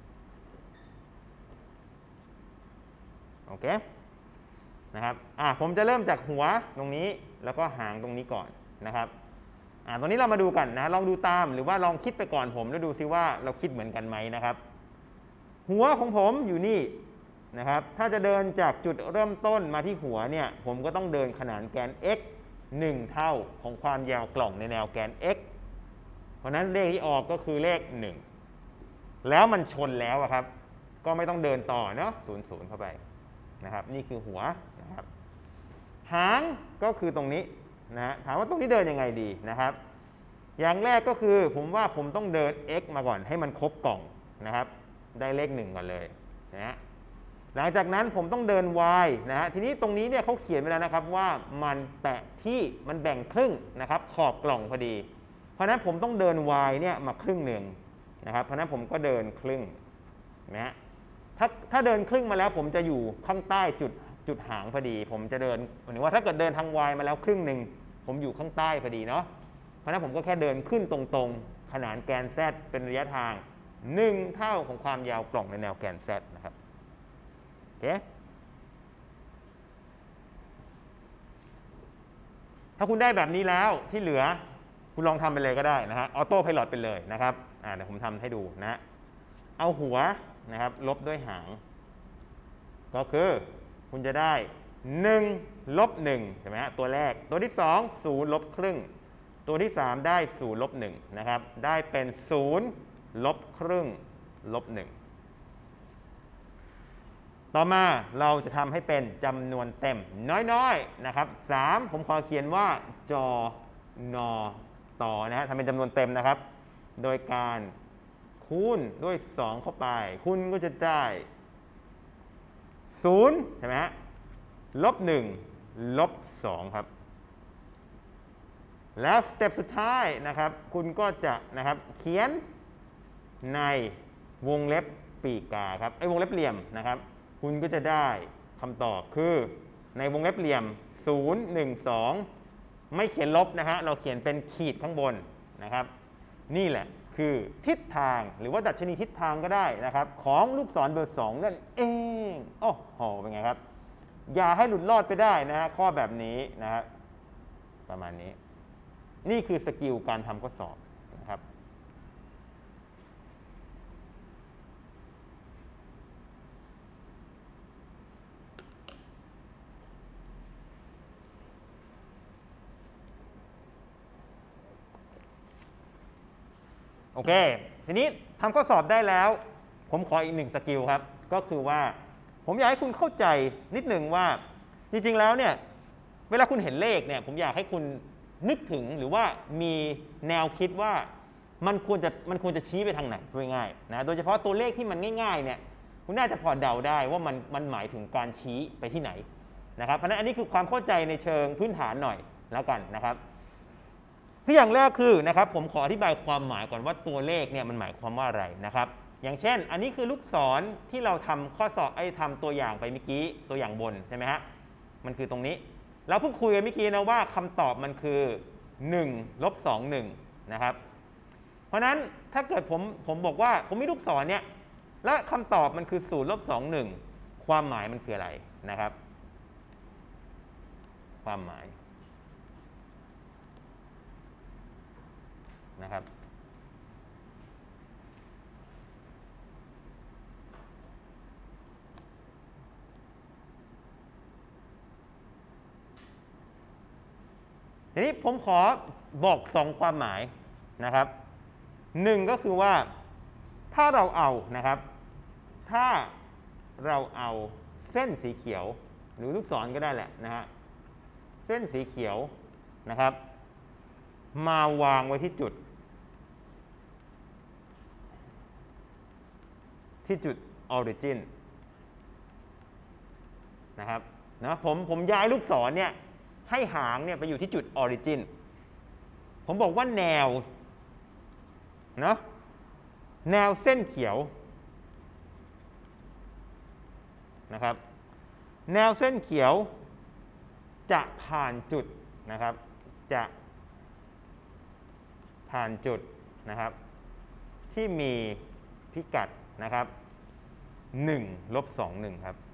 โอเคนะครับผมจะเริ่มจากหัวตรงนี้แล้วก็หางตรงนี้ก่อนนะครับตรงนี้เรามาดูกันนะลองดูตามหรือว่าลองคิดไปก่อนผมแล้วดูซิว่าเราคิดเหมือนกันไหมนะครับหัวของผมอยู่นี่นะครับถ้าจะเดินจากจุดเริ่มต้นมาที่หัวเนี่ยผมก็ต้องเดินขนานแกน x 1 เท่าของความยาวกล่องในแนวแกน x เพราะนั้นเลขที่ออกก็คือเลข1แล้วมันชนแล้วครับก็ไม่ต้องเดินต่อเนาะ00เข้าไปนะครับนี่คือหัวนะครับหางก็คือตรงนี้นะถามว่าตรงนี้เดินยังไงดีนะครับอย่างแรกก็คือผมว่าผมต้องเดิน x มาก่อนให้มันครบกล่องนะครับได้เลข1ก่อนเลยนะหลังจากนั้นผมต้องเดิน y นะฮะทีนี้ตรงนี้เนี่ยเขาเขียนไว้แล้วนะครับว่ามันแตะที่มันแบ่งครึ่งนะครับขอบกล่องพอดีเพราะนั้นผมต้องเดิน y เนี่ยมาครึ่งหนึ่งนะครับเพราะนั้นผมก็เดินครึ่งนะถ้าเดินครึ่งมาแล้วผมจะอยู่ข้างใต้จุดหางพอดีผมจะเดินหมายถึงว่าถ้าเกิดเดินทาง y มาแล้วครึ่งหนึ่งผมอยู่ข้างใต้พอดีเนาะเพราะนั้นผมก็แค่เดินขึ้นตรงๆขนานแกน z เป็นระยะทาง1 เท่าของความยาวกล่องในแนวแกน z นะครับโอเคถ้าคุณได้แบบนี้แล้วที่เหลือคุณลองทำไปเลยก็ได้นะฮะออโต้ไพลอตไปเลยนะครับเดี๋ยวผมทำให้ดูนะเอาหัวนะครับลบด้วยหางก็คือคุณจะได้1 ลบ 1ใช่ไหมฮะตัวแรกตัวที่2 0 ลบครึ่งตัวที่3ได้0 ลบ 1นะครับได้เป็น0 ลบครึ่งลบ 1ต่อมาเราจะทำให้เป็นจำนวนเต็มน้อยๆนะครับ3ผมขอเขียนว่าจนต่อนะฮะทำเป็นจำนวนเต็มนะครับโดยการคูณด้วย2เข้าไปคุณก็จะได้0ใช่ไหมฮะลบ1ลบ2ครับแล้วสเต็ปสุดท้ายนะครับคุณก็จะนะครับเขียนในวงเล็บปีกาครับวงเล็บเหลี่ยมนะครับคุณก็จะได้คำตอบคือในวงเล็บเหลี่ยม0 1 2ไม่เขียนลบนะฮะเราเขียนเป็นขีดข้างบนนะครับนี่แหละคือทิศทางหรือว่าดัชนีทิศทางก็ได้นะครับของลูกศรเบอร์2นั่นเองโอ้โหเป็นไงครับอย่าให้หลุดรอดไปได้นะฮะข้อแบบนี้นะฮะประมาณนี้นี่คือสกิลการทำข้อสอบนะครับโอเคทีนี้ทำข้อสอบได้แล้วผมขออีก1สกิลครับก็คือว่าผมอยากให้คุณเข้าใจนิดหนึ่งว่าจริงๆแล้วเนี่ยเวลาคุณเห็นเลขเนี่ยผมอยากให้คุณนึกถึงหรือว่ามีแนวคิดว่ามันควรจะชี้ไปทางไหนง่ายๆนะโดยเฉพาะตัวเลขที่มันง่ายๆเนี่ยคุณน่าจะพอเดาได้ว่ามันหมายถึงการชี้ไปที่ไหนนะครับเพราะฉะนั้นอันนี้คือความเข้าใจในเชิงพื้นฐานหน่อยแล้วกันนะครับที่อย่างแรกคือนะครับผมขออธิบายความหมายก่อนว่าตัวเลขเนี่ยมันหมายความว่าอะไรนะครับอย่างเช่นอันนี้คือลูกศรที่เราทำข้อสอบทำตัวอย่างไปเมื่อกี้ตัวอย่างบนใช่ไหมฮะมันคือตรงนี้เราเพิ่งคุยกันเมื่อกี้นะว่าคำตอบมันคือ1 ลบ 2 1นะครับเพราะนั้นถ้าเกิดผมบอกว่าผมมีลูกศรเนี่ยและคำตอบมันคือ0 ลบ 2 1ความหมายมันคืออะไรนะครับความหมายนะครับทีนี้ผมขอบอก2ความหมายนะครับ1ก็คือว่าถ้าเราเอานะครับถ้าเราเอาเส้นสีเขียวหรือลูกศรก็ได้แหละนะฮะเส้นสีเขียวนะครับมาวางไว้ที่จุดออริจินนะครับนะผมย้ายลูกศรเนี่ยให้หางเนี่ยไปอยู่ที่จุดออริจินผมบอกว่าแนวนะแนวเส้นเขียวนะครับแนวเส้นเขียวจะผ่านจุดนะครับจะผ่านจุดนะครับที่มีพิกัดนะครับ1 ลบ 2 1ครับ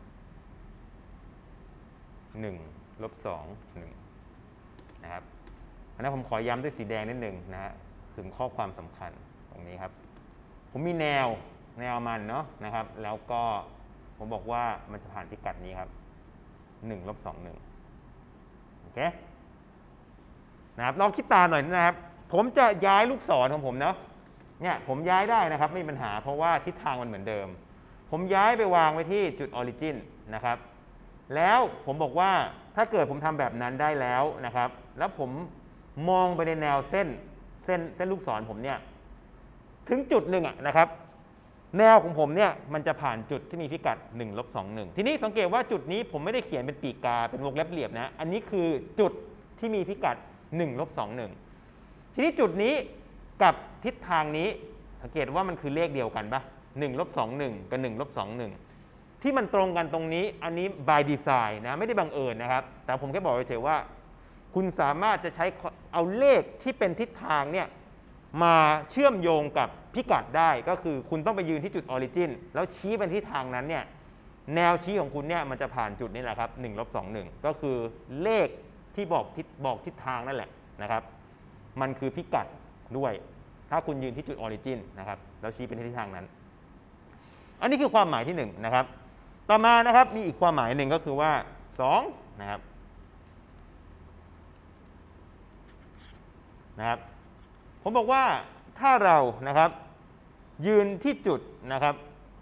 1 ลบ 2 1นะครับอันนั้นผมขอย้ำด้วยสีแดงนิดหนึ่งนะฮะถึงข้อความสำคัญตรงนี้ครับผมมีแนวมันเนาะนะครับแล้วก็ผมบอกว่ามันจะผ่านพิกัดนี้ครับ1 ลบ 2 1โอเคนะครับลองคิดตามหน่อยนะครับผมจะย้ายลูกศรของผมเนาะเนี่ยผมย้ายได้นะครับไม่มีปัญหาเพราะว่าทิศทางมันเหมือนเดิมผมย้ายไปวางไว้ที่จุดออริจินนะครับแล้วผมบอกว่าถ้าเกิดผมทำแบบนั้นได้แล้วนะครับแล้วผมมองไปในแนวเส้นลูกศรผมเนี่ยถึงจุดหนึ่งนะครับแนวของผมเนี่ยมันจะผ่านจุดที่มีพิกัด1 ลบ 2 1ทีนี้สังเกตว่าจุดนี้ผมไม่ได้เขียนเป็นปีกกาเป็นวงเล็บเหลี่ยมนะอันนี้คือจุดที่มีพิกัด1 ลบ 2 1ทีนี้จุดนี้กับทิศทางนี้สังเกตว่ามันคือเลขเดียวกันปะ1 ลบ 2 1กับ1 ลบ 2 1ที่มันตรงกันตรงนี้อันนี้ by design นะไม่ได้บังเอิญนะครับแต่ผมแค่บอกเฉยๆว่าคุณสามารถจะใช้เอาเลขที่เป็นทิศทางเนี่ยมาเชื่อมโยงกับพิกัดได้ก็คือคุณต้องไปยืนที่จุดออริจินแล้วชี้ไปที่ทางนั้นเนี่ยแนวชี้ของคุณเนี่ยมันจะผ่านจุดนี้แหละครับ1 ลบ 2 1ก็คือเลขที่บอกทิศทางนั่นแหละนะครับมันคือพิกัดด้วยถ้าคุณยืนที่จุดออริจินนะครับแล้วชี้ไปที่ทางนั้นอันนี้คือความหมายที่1นะครับต่อมานะครับมีอีกความหมายหนึ่งก็คือว่า2นะครับผมบอกว่าถ้าเรานะครับยืนที่จุดนะครับ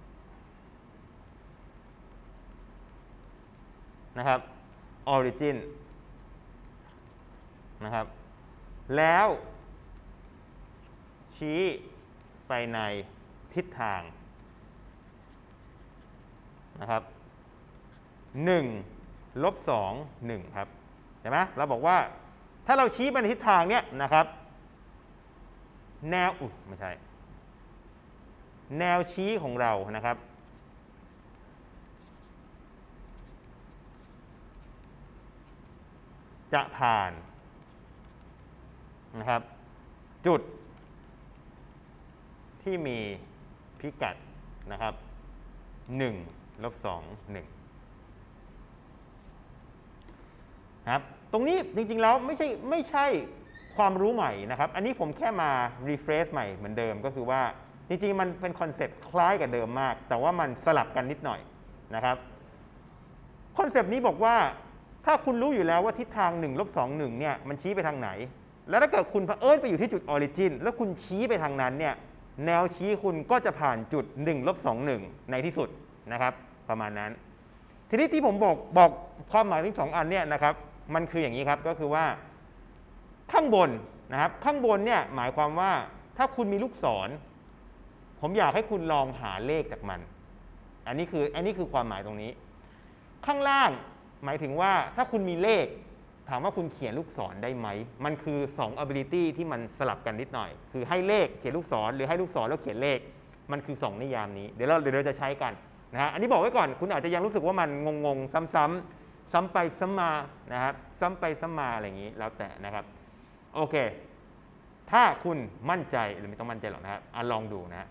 ออริจินนะครับแล้วชี้ไปในทิศทางนะครับ1 ลบ 2 1ครับเห็นไหมเราบอกว่าถ้าเราชี้ไปในทิศทางเนี้ยนะครับแนวไม่ใช่แนวชี้ของเรานะครับจะผ่านนะครับจุดที่มีพิกัดนะครับ1 ลบ 2 1ครับตรงนี้จริงๆแล้วไม่ใช่ความรู้ใหม่นะครับอันนี้ผมแค่มา refresh ใหม่เหมือนเดิมก็คือว่าจริงๆมันเป็นคอนเซปต์คล้ายกับเดิมมากแต่ว่ามันสลับกันนิดหน่อยนะครับคอนเซปต์นี้บอกว่าถ้าคุณรู้อยู่แล้วว่าทิศทาง1 ลบ 2 1เนี่ยมันชี้ไปทางไหนแล้วถ้าเกิดคุณเผอิญไปอยู่ที่จุดออริจินแล้วคุณชี้ไปทางนั้นเนี่ยแนวชี้คุณก็จะผ่านจุด1 ลบ 2 1ในที่สุดนะครับประมาณนั้นทีนี้ที่ผมบอกความหมายทั้ง2อันเนี่ยนะครับมันคืออย่างนี้ครับก็คือว่าข้างบนนะครับข้างบนเนี่ยหมายความว่าถ้าคุณมีลูกศรผมอยากให้คุณลองหาเลขจากมันอันนี้คือความหมายตรงนี้ข้างล่างหมายถึงว่าถ้าคุณมีเลขถามว่าคุณเขียนลูกศรได้ไหมมันคือ2 ability ที่มันสลับกันนิดหน่อยคือให้เลขเขียนลูกศรหรือให้ลูกศรแล้วเขียนเลขมันคือ2นิยามนี้เดี๋ยวเราจะใช้กันนะฮะอันนี้บอกไว้ก่อนคุณอาจจะยังรู้สึกว่ามันงงซ้ำไปซ้ำมานะครับซ้ำไปซ้ำมาอะไรอย่างนี้แล้วแต่นะครับโอเคถ้าคุณมั่นใจหรือไม่ต้องมั่นใจหรอกนะครับลองดูนะ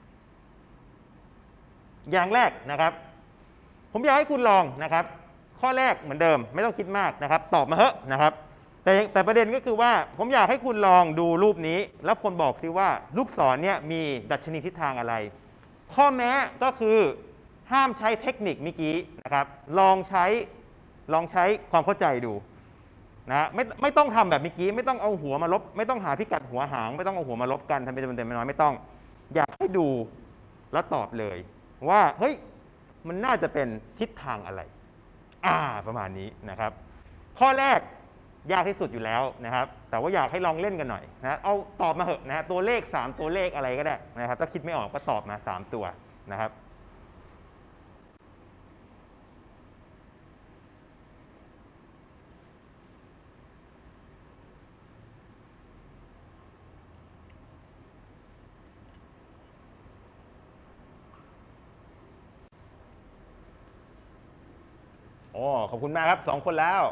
อย่างแรกนะครับผมอยากให้คุณลองนะครับข้อแรกเหมือนเดิมไม่ต้องคิดมากนะครับตอบมาเถอะนะครับแต่ประเด็นก็คือว่าผมอยากให้คุณลองดูรูปนี้แล้วคนบอกซิว่าลูกศรเนี่ยมีดัชนีทิศทางอะไรข้อแม้ก็คือห้ามใช้เทคนิคเมื่อกี้นะครับลองใช้ความเข้าใจดูนะไม่ต้องทำแบบเมื่อกี้ไม่ต้องเอาหัวมาลบไม่ต้องหาพิกัดหัวหางไม่ต้องเอาหัวมาลบกันทำเป็นจำนวนเต็มน้อยไม่ต้องอยากให้ดูแล้วตอบเลยว่าเฮ้ยมันน่าจะเป็นทิศทางอะไรประมาณนี้นะครับข้อแรกยากที่สุดอยู่แล้วนะครับแต่ว่าอยากให้ลองเล่นกันหน่อยนะเอาตอบมาเหอะนะตัวเลข3ตัวเลขอะไรก็ได้นะครับถ้าคิดไม่ออกก็ตอบมา3ตัวนะครับขอบคุณมากครับ2 คนแล้ว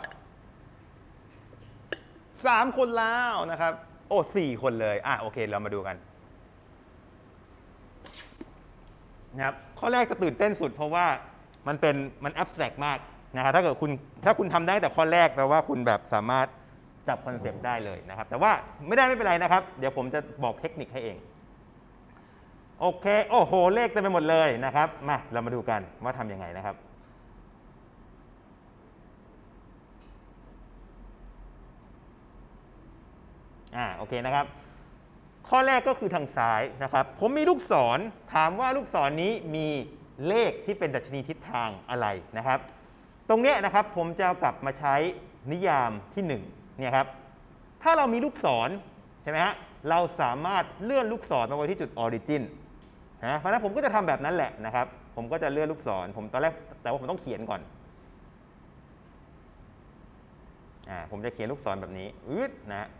3 คนแล้วนะครับ4 คนเลยโอเคเรามาดูกันนะครับข้อแรกจะตื่นเต้นสุดเพราะว่ามันแอบสแตรกมากนะครับถ้าคุณทำได้แต่ข้อแรกแปลว่าคุณแบบสามารถจับคอนเซปต์ได้เลยนะครับแต่ว่าไม่เป็นไรนะครับเดี๋ยวผมจะบอกเทคนิคให้เองโอเคโอ้โหเลขเต็มไปหมดเลยนะครับมาเรามาดูกันว่าทำยังไงนะครับโอเคนะครับข้อแรกก็คือทางซ้ายนะครับผมมีลูกศรถามว่าลูกศรนี้มีเลขที่เป็นดัชนีทิศทางอะไรนะครับตรงนี้นะครับผมจะกลับมาใช้นิยามที่1เนี่ยครับถ้าเรามีลูกศรใช่ไหมฮะเราสามารถเลื่อนลูกศรมาไว้ที่จุดออริจินเพราะฉะนั้นผมก็จะทำแบบนั้นแหละนะครับผมก็จะเลื่อนลูกศรผมตอนแรกแต่ว่าผมต้องเขียนก่อนผมจะเขียนลูกศรแบบนี้นะ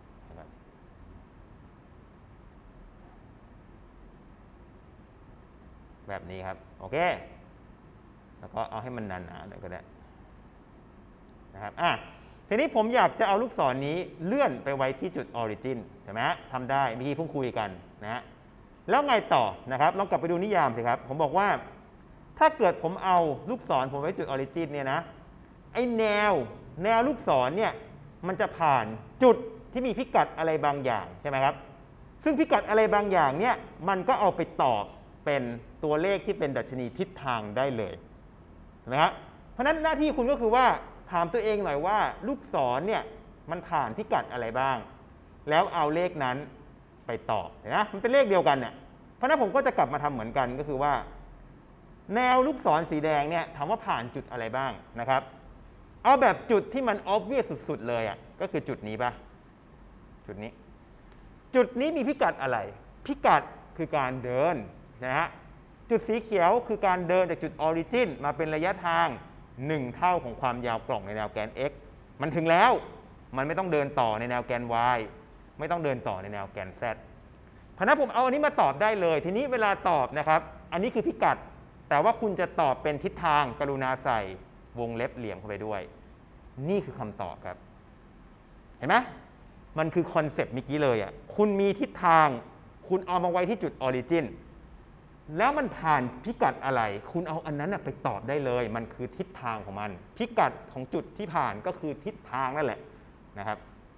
แบบนี้ครับโอเคแล้วก็เอาให้มันหนาๆหน่อยก็ได้นะครับทีนี้ผมอยากจะเอาลูกศรนี้เลื่อนไปไว้ที่จุดออริจินใช่ไหมทำได้เมื่อกี้เพิ่งคุยกันนะแล้วไงต่อนะครับลองกลับไปดูนิยามสิครับผมบอกว่าถ้าเกิดผมเอาลูกศรผมไว้จุดออริจินเนี่ยนะไอแนวลูกศรเนี่ยมันจะผ่านจุดที่มีพิกัดอะไรบางอย่างใช่ไหมครับซึ่งพิกัดอะไรบางอย่างเนี่ยมันก็เอาไปตอบเป็นตัวเลขที่เป็นดัชนีทิศทางได้เลยนะครับเพราะฉะนั้นหน้าที่คุณก็คือว่าถามตัวเองหน่อยว่าลูกศรเนี่ยมันผ่านพิกัดอะไรบ้างแล้วเอาเลขนั้นไปตอบนะมันเป็นเลขเดียวกันเนี่ยเพราะนั้นผมก็จะกลับมาทำเหมือนกันก็คือว่าแนวลูกศรสีแดงเนี่ยถามว่าผ่านจุดอะไรบ้างนะครับเอาแบบจุดที่มัน obvious สุดๆเลยก็คือจุดนี้ป่ะจุดนี้มีพิกัดอะไรพิกัดคือการเดินนะฮะจุดสีเขียวคือการเดินจากจุดออริจินมาเป็นระยะทาง1 เท่าของความยาวกล่องในแนวแกน x มันถึงแล้วมันไม่ต้องเดินต่อในแนวแกน y ไม่ต้องเดินต่อในแนวแกน z เพราะนั้นผมเอาอันนี้มาตอบได้เลยทีนี้เวลาตอบนะครับอันนี้คือพิกัดแต่ว่าคุณจะตอบเป็นทิศทางกรุณาใส่วงเล็บเหลี่ยมเข้าไปด้วยนี่คือคำตอบครับเห็นไหมมันคือคอนเซปต์เมื่อกี้เลยคุณมีทิศทางคุณเอามาไว้ที่จุดออริจินแล้วมันผ่านพิกัดอะไรคุณเอาอันนั้นไปตอบได้เลยมันคือทิศทางของมันพิกัดของจุดที่ผ่านก็คือทิศทางนั่นแหละนะครับ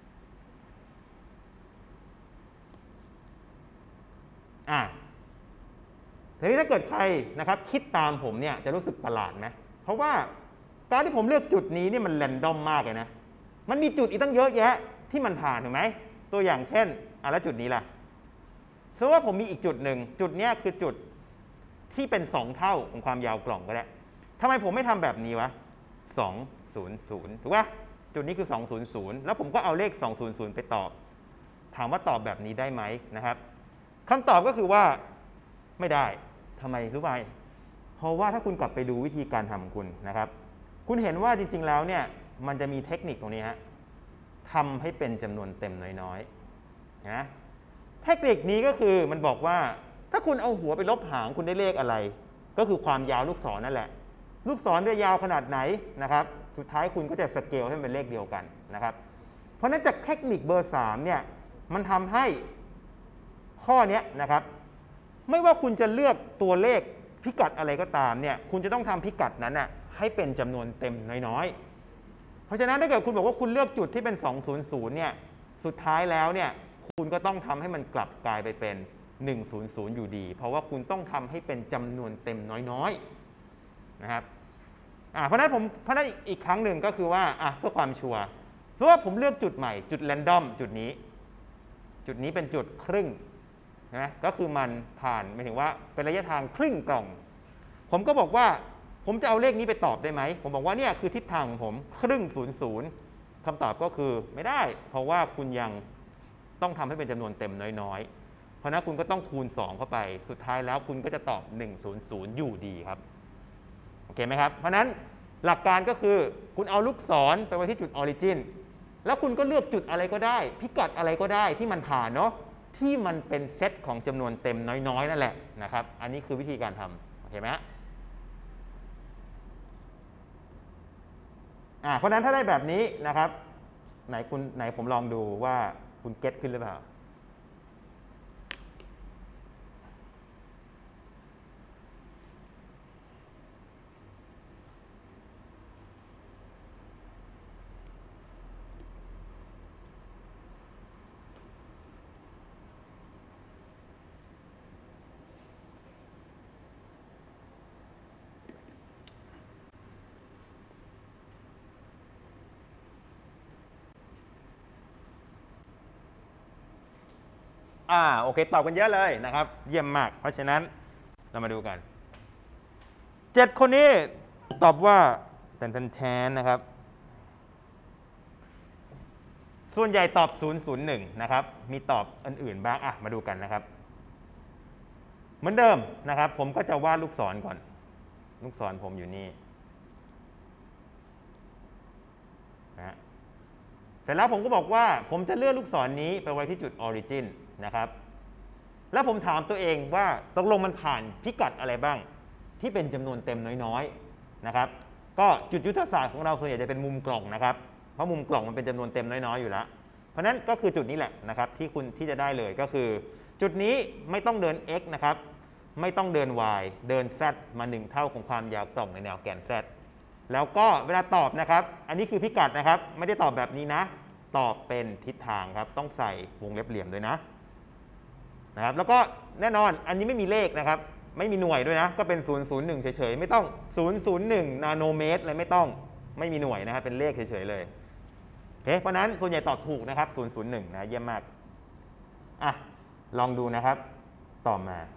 ทีนี้ถ้าเกิดใครนะครับคิดตามผมเนี่ยจะรู้สึกประหลาดไหมเพราะว่าการที่ผมเลือกจุดนี้นี่มันแรนดอมมากเลยนะมันมีจุดอีกตั้งเยอะแยะที่มันผ่านถูกไหมตัวอย่างเช่นแล้วจุดนี้ล่ะสมมติว่าผมมีอีกจุดหนึ่งจุดนี้คือจุดที่เป็น2 เท่าของความยาวกล่องก็ได้ทำไมผมไม่ทำแบบนี้วะ200ถูกป่ะจุดนี้คือ200แล้วผมก็เอาเลข200ไปตอบถามว่าตอบแบบนี้ได้ไหมนะครับคำตอบก็คือว่าไม่ได้ทำไมรู้ไหมเพราะว่าถ้าคุณกลับไปดูวิธีการทำของคุณนะครับคุณเห็นว่าจริงๆแล้วเนี่ยมันจะมีเทคนิคตรงนี้ฮะทำให้เป็นจำนวนเต็มน้อยๆนะเทคนิคนี้ก็คือมันบอกว่าถ้าคุณเอาหัวไปลบหางคุณได้เลขอะไรก็คือความยาวลูกศรนั่นแหละลูกศรจะยาวขนาดไหนนะครับสุดท้ายคุณก็จะสเกลให้เป็นเลขเดียวกันนะครับเพราะฉะนั้นจากเทคนิคเบอร์3เนี่ยมันทำให้ข้อนี้นะครับไม่ว่าคุณจะเลือกตัวเลขพิกัดอะไรก็ตามเนี่ยคุณจะต้องทำพิกัดนั้นให้เป็นจำนวนเต็มน้อยๆเพราะฉะนั้นถ้าเกิดคุณบอกว่าคุณเลือกจุดที่เป็น200เนี่ยสุดท้ายแล้วเนี่ยคุณก็ต้องทำให้มันกลับกลายไปเป็น100อยู่ดีเพราะว่าคุณต้องทำให้เป็นจำนวนเต็มน้อยๆนะครับเพราะนั้นอีกครั้งหนึ่งก็คือว่าเพื่อความชัวร์เพราะว่าผมเลือกจุดใหม่จุดแรนดอมจุดนี้เป็นจุดครึ่งนะก็คือมันผ่านหมายถึงว่าเป็นระยะทางครึ่งกล่องผมก็บอกว่าผมจะเอาเลขนี้ไปตอบได้ไหมผมบอกว่าเนี่ยคือทิศทางของผมครึ่ง00คำตอบก็คือไม่ได้เพราะว่าคุณยังต้องทำให้เป็นจำนวนเต็มน้อยๆเพราะนั้นคุณก็ต้องคูณ2เข้าไปสุดท้ายแล้วคุณก็จะตอบ100อยู่ดีครับโอเคไหมครับเพราะนั้นหลักการก็คือคุณเอาลูกศรไปไว้ที่จุดออริจินแล้วคุณก็เลือกจุดอะไรก็ได้พิกัดอะไรก็ได้ที่มันผ่านเนาะที่มันเป็นเซตของจำนวนเต็มน้อยๆนั่นแหละนะครับอันนี้คือวิธีการทำโอเคไหมเพราะนั้นถ้าได้แบบนี้นะครับไหนผมลองดูว่าคุณเก็ตขึ้นหรือเปล่าโอเคตอบกันเยอะเลยนะครับเยี่ยมมากเพราะฉะนั้นเรามาดูกัน7คนนี้ตอบว่าแทนนะครับส่วนใหญ่ตอบ001นะครับมีตอบอื่นๆบ้างมาดูกันนะครับเหมือนเดิมนะครับผมก็จะวาดลูกศรก่อนลูกศรผมอยู่นี่นะเสร็จแล้วผมก็บอกว่าผมจะเลื่อนลูกศรนี้ไปไว้ที่จุด Origin นะครับแล้วผมถามตัวเองว่าตกลงมันผ่านพิกัดอะไรบ้างที่เป็นจำนวนเต็มน้อยๆนะครับก็จุดยุทธศาสตร์ของเราส่วนใหญ่จะเป็นมุมกล่องนะครับเพราะมุมกล่องมันเป็นจำนวนเต็มน้อยๆอยู่แล้วเพราะนั้นก็คือจุดนี้แหละนะครับที่จะได้เลยก็คือจุดนี้ไม่ต้องเดิน x นะครับไม่ต้องเดิน y เดิน z มา1เท่าของความยาวกล่องในแนวแกน z แล้วก็เวลาตอบนะครับอันนี้คือพิกัดนะครับไม่ได้ตอบแบบนี้นะตอบเป็นทิศทางครับต้องใส่วงเล็บเหลี่ยมด้วยนะครับแล้วก็แน่นอนอันนี้ไม่มีเลขนะครับไม่มีหน่วยด้วยนะก็เป็น001เฉยๆไม่ต้อง001นาโนเมตรเลยไม่ต้องไม่มีหน่วยนะครับเป็นเลขเฉยๆเลยโอเคเพราะนั้นส่วนใหญ่ตอบถูกนะครับ001นะเยี่ยมมากลองดูนะครับต่อมา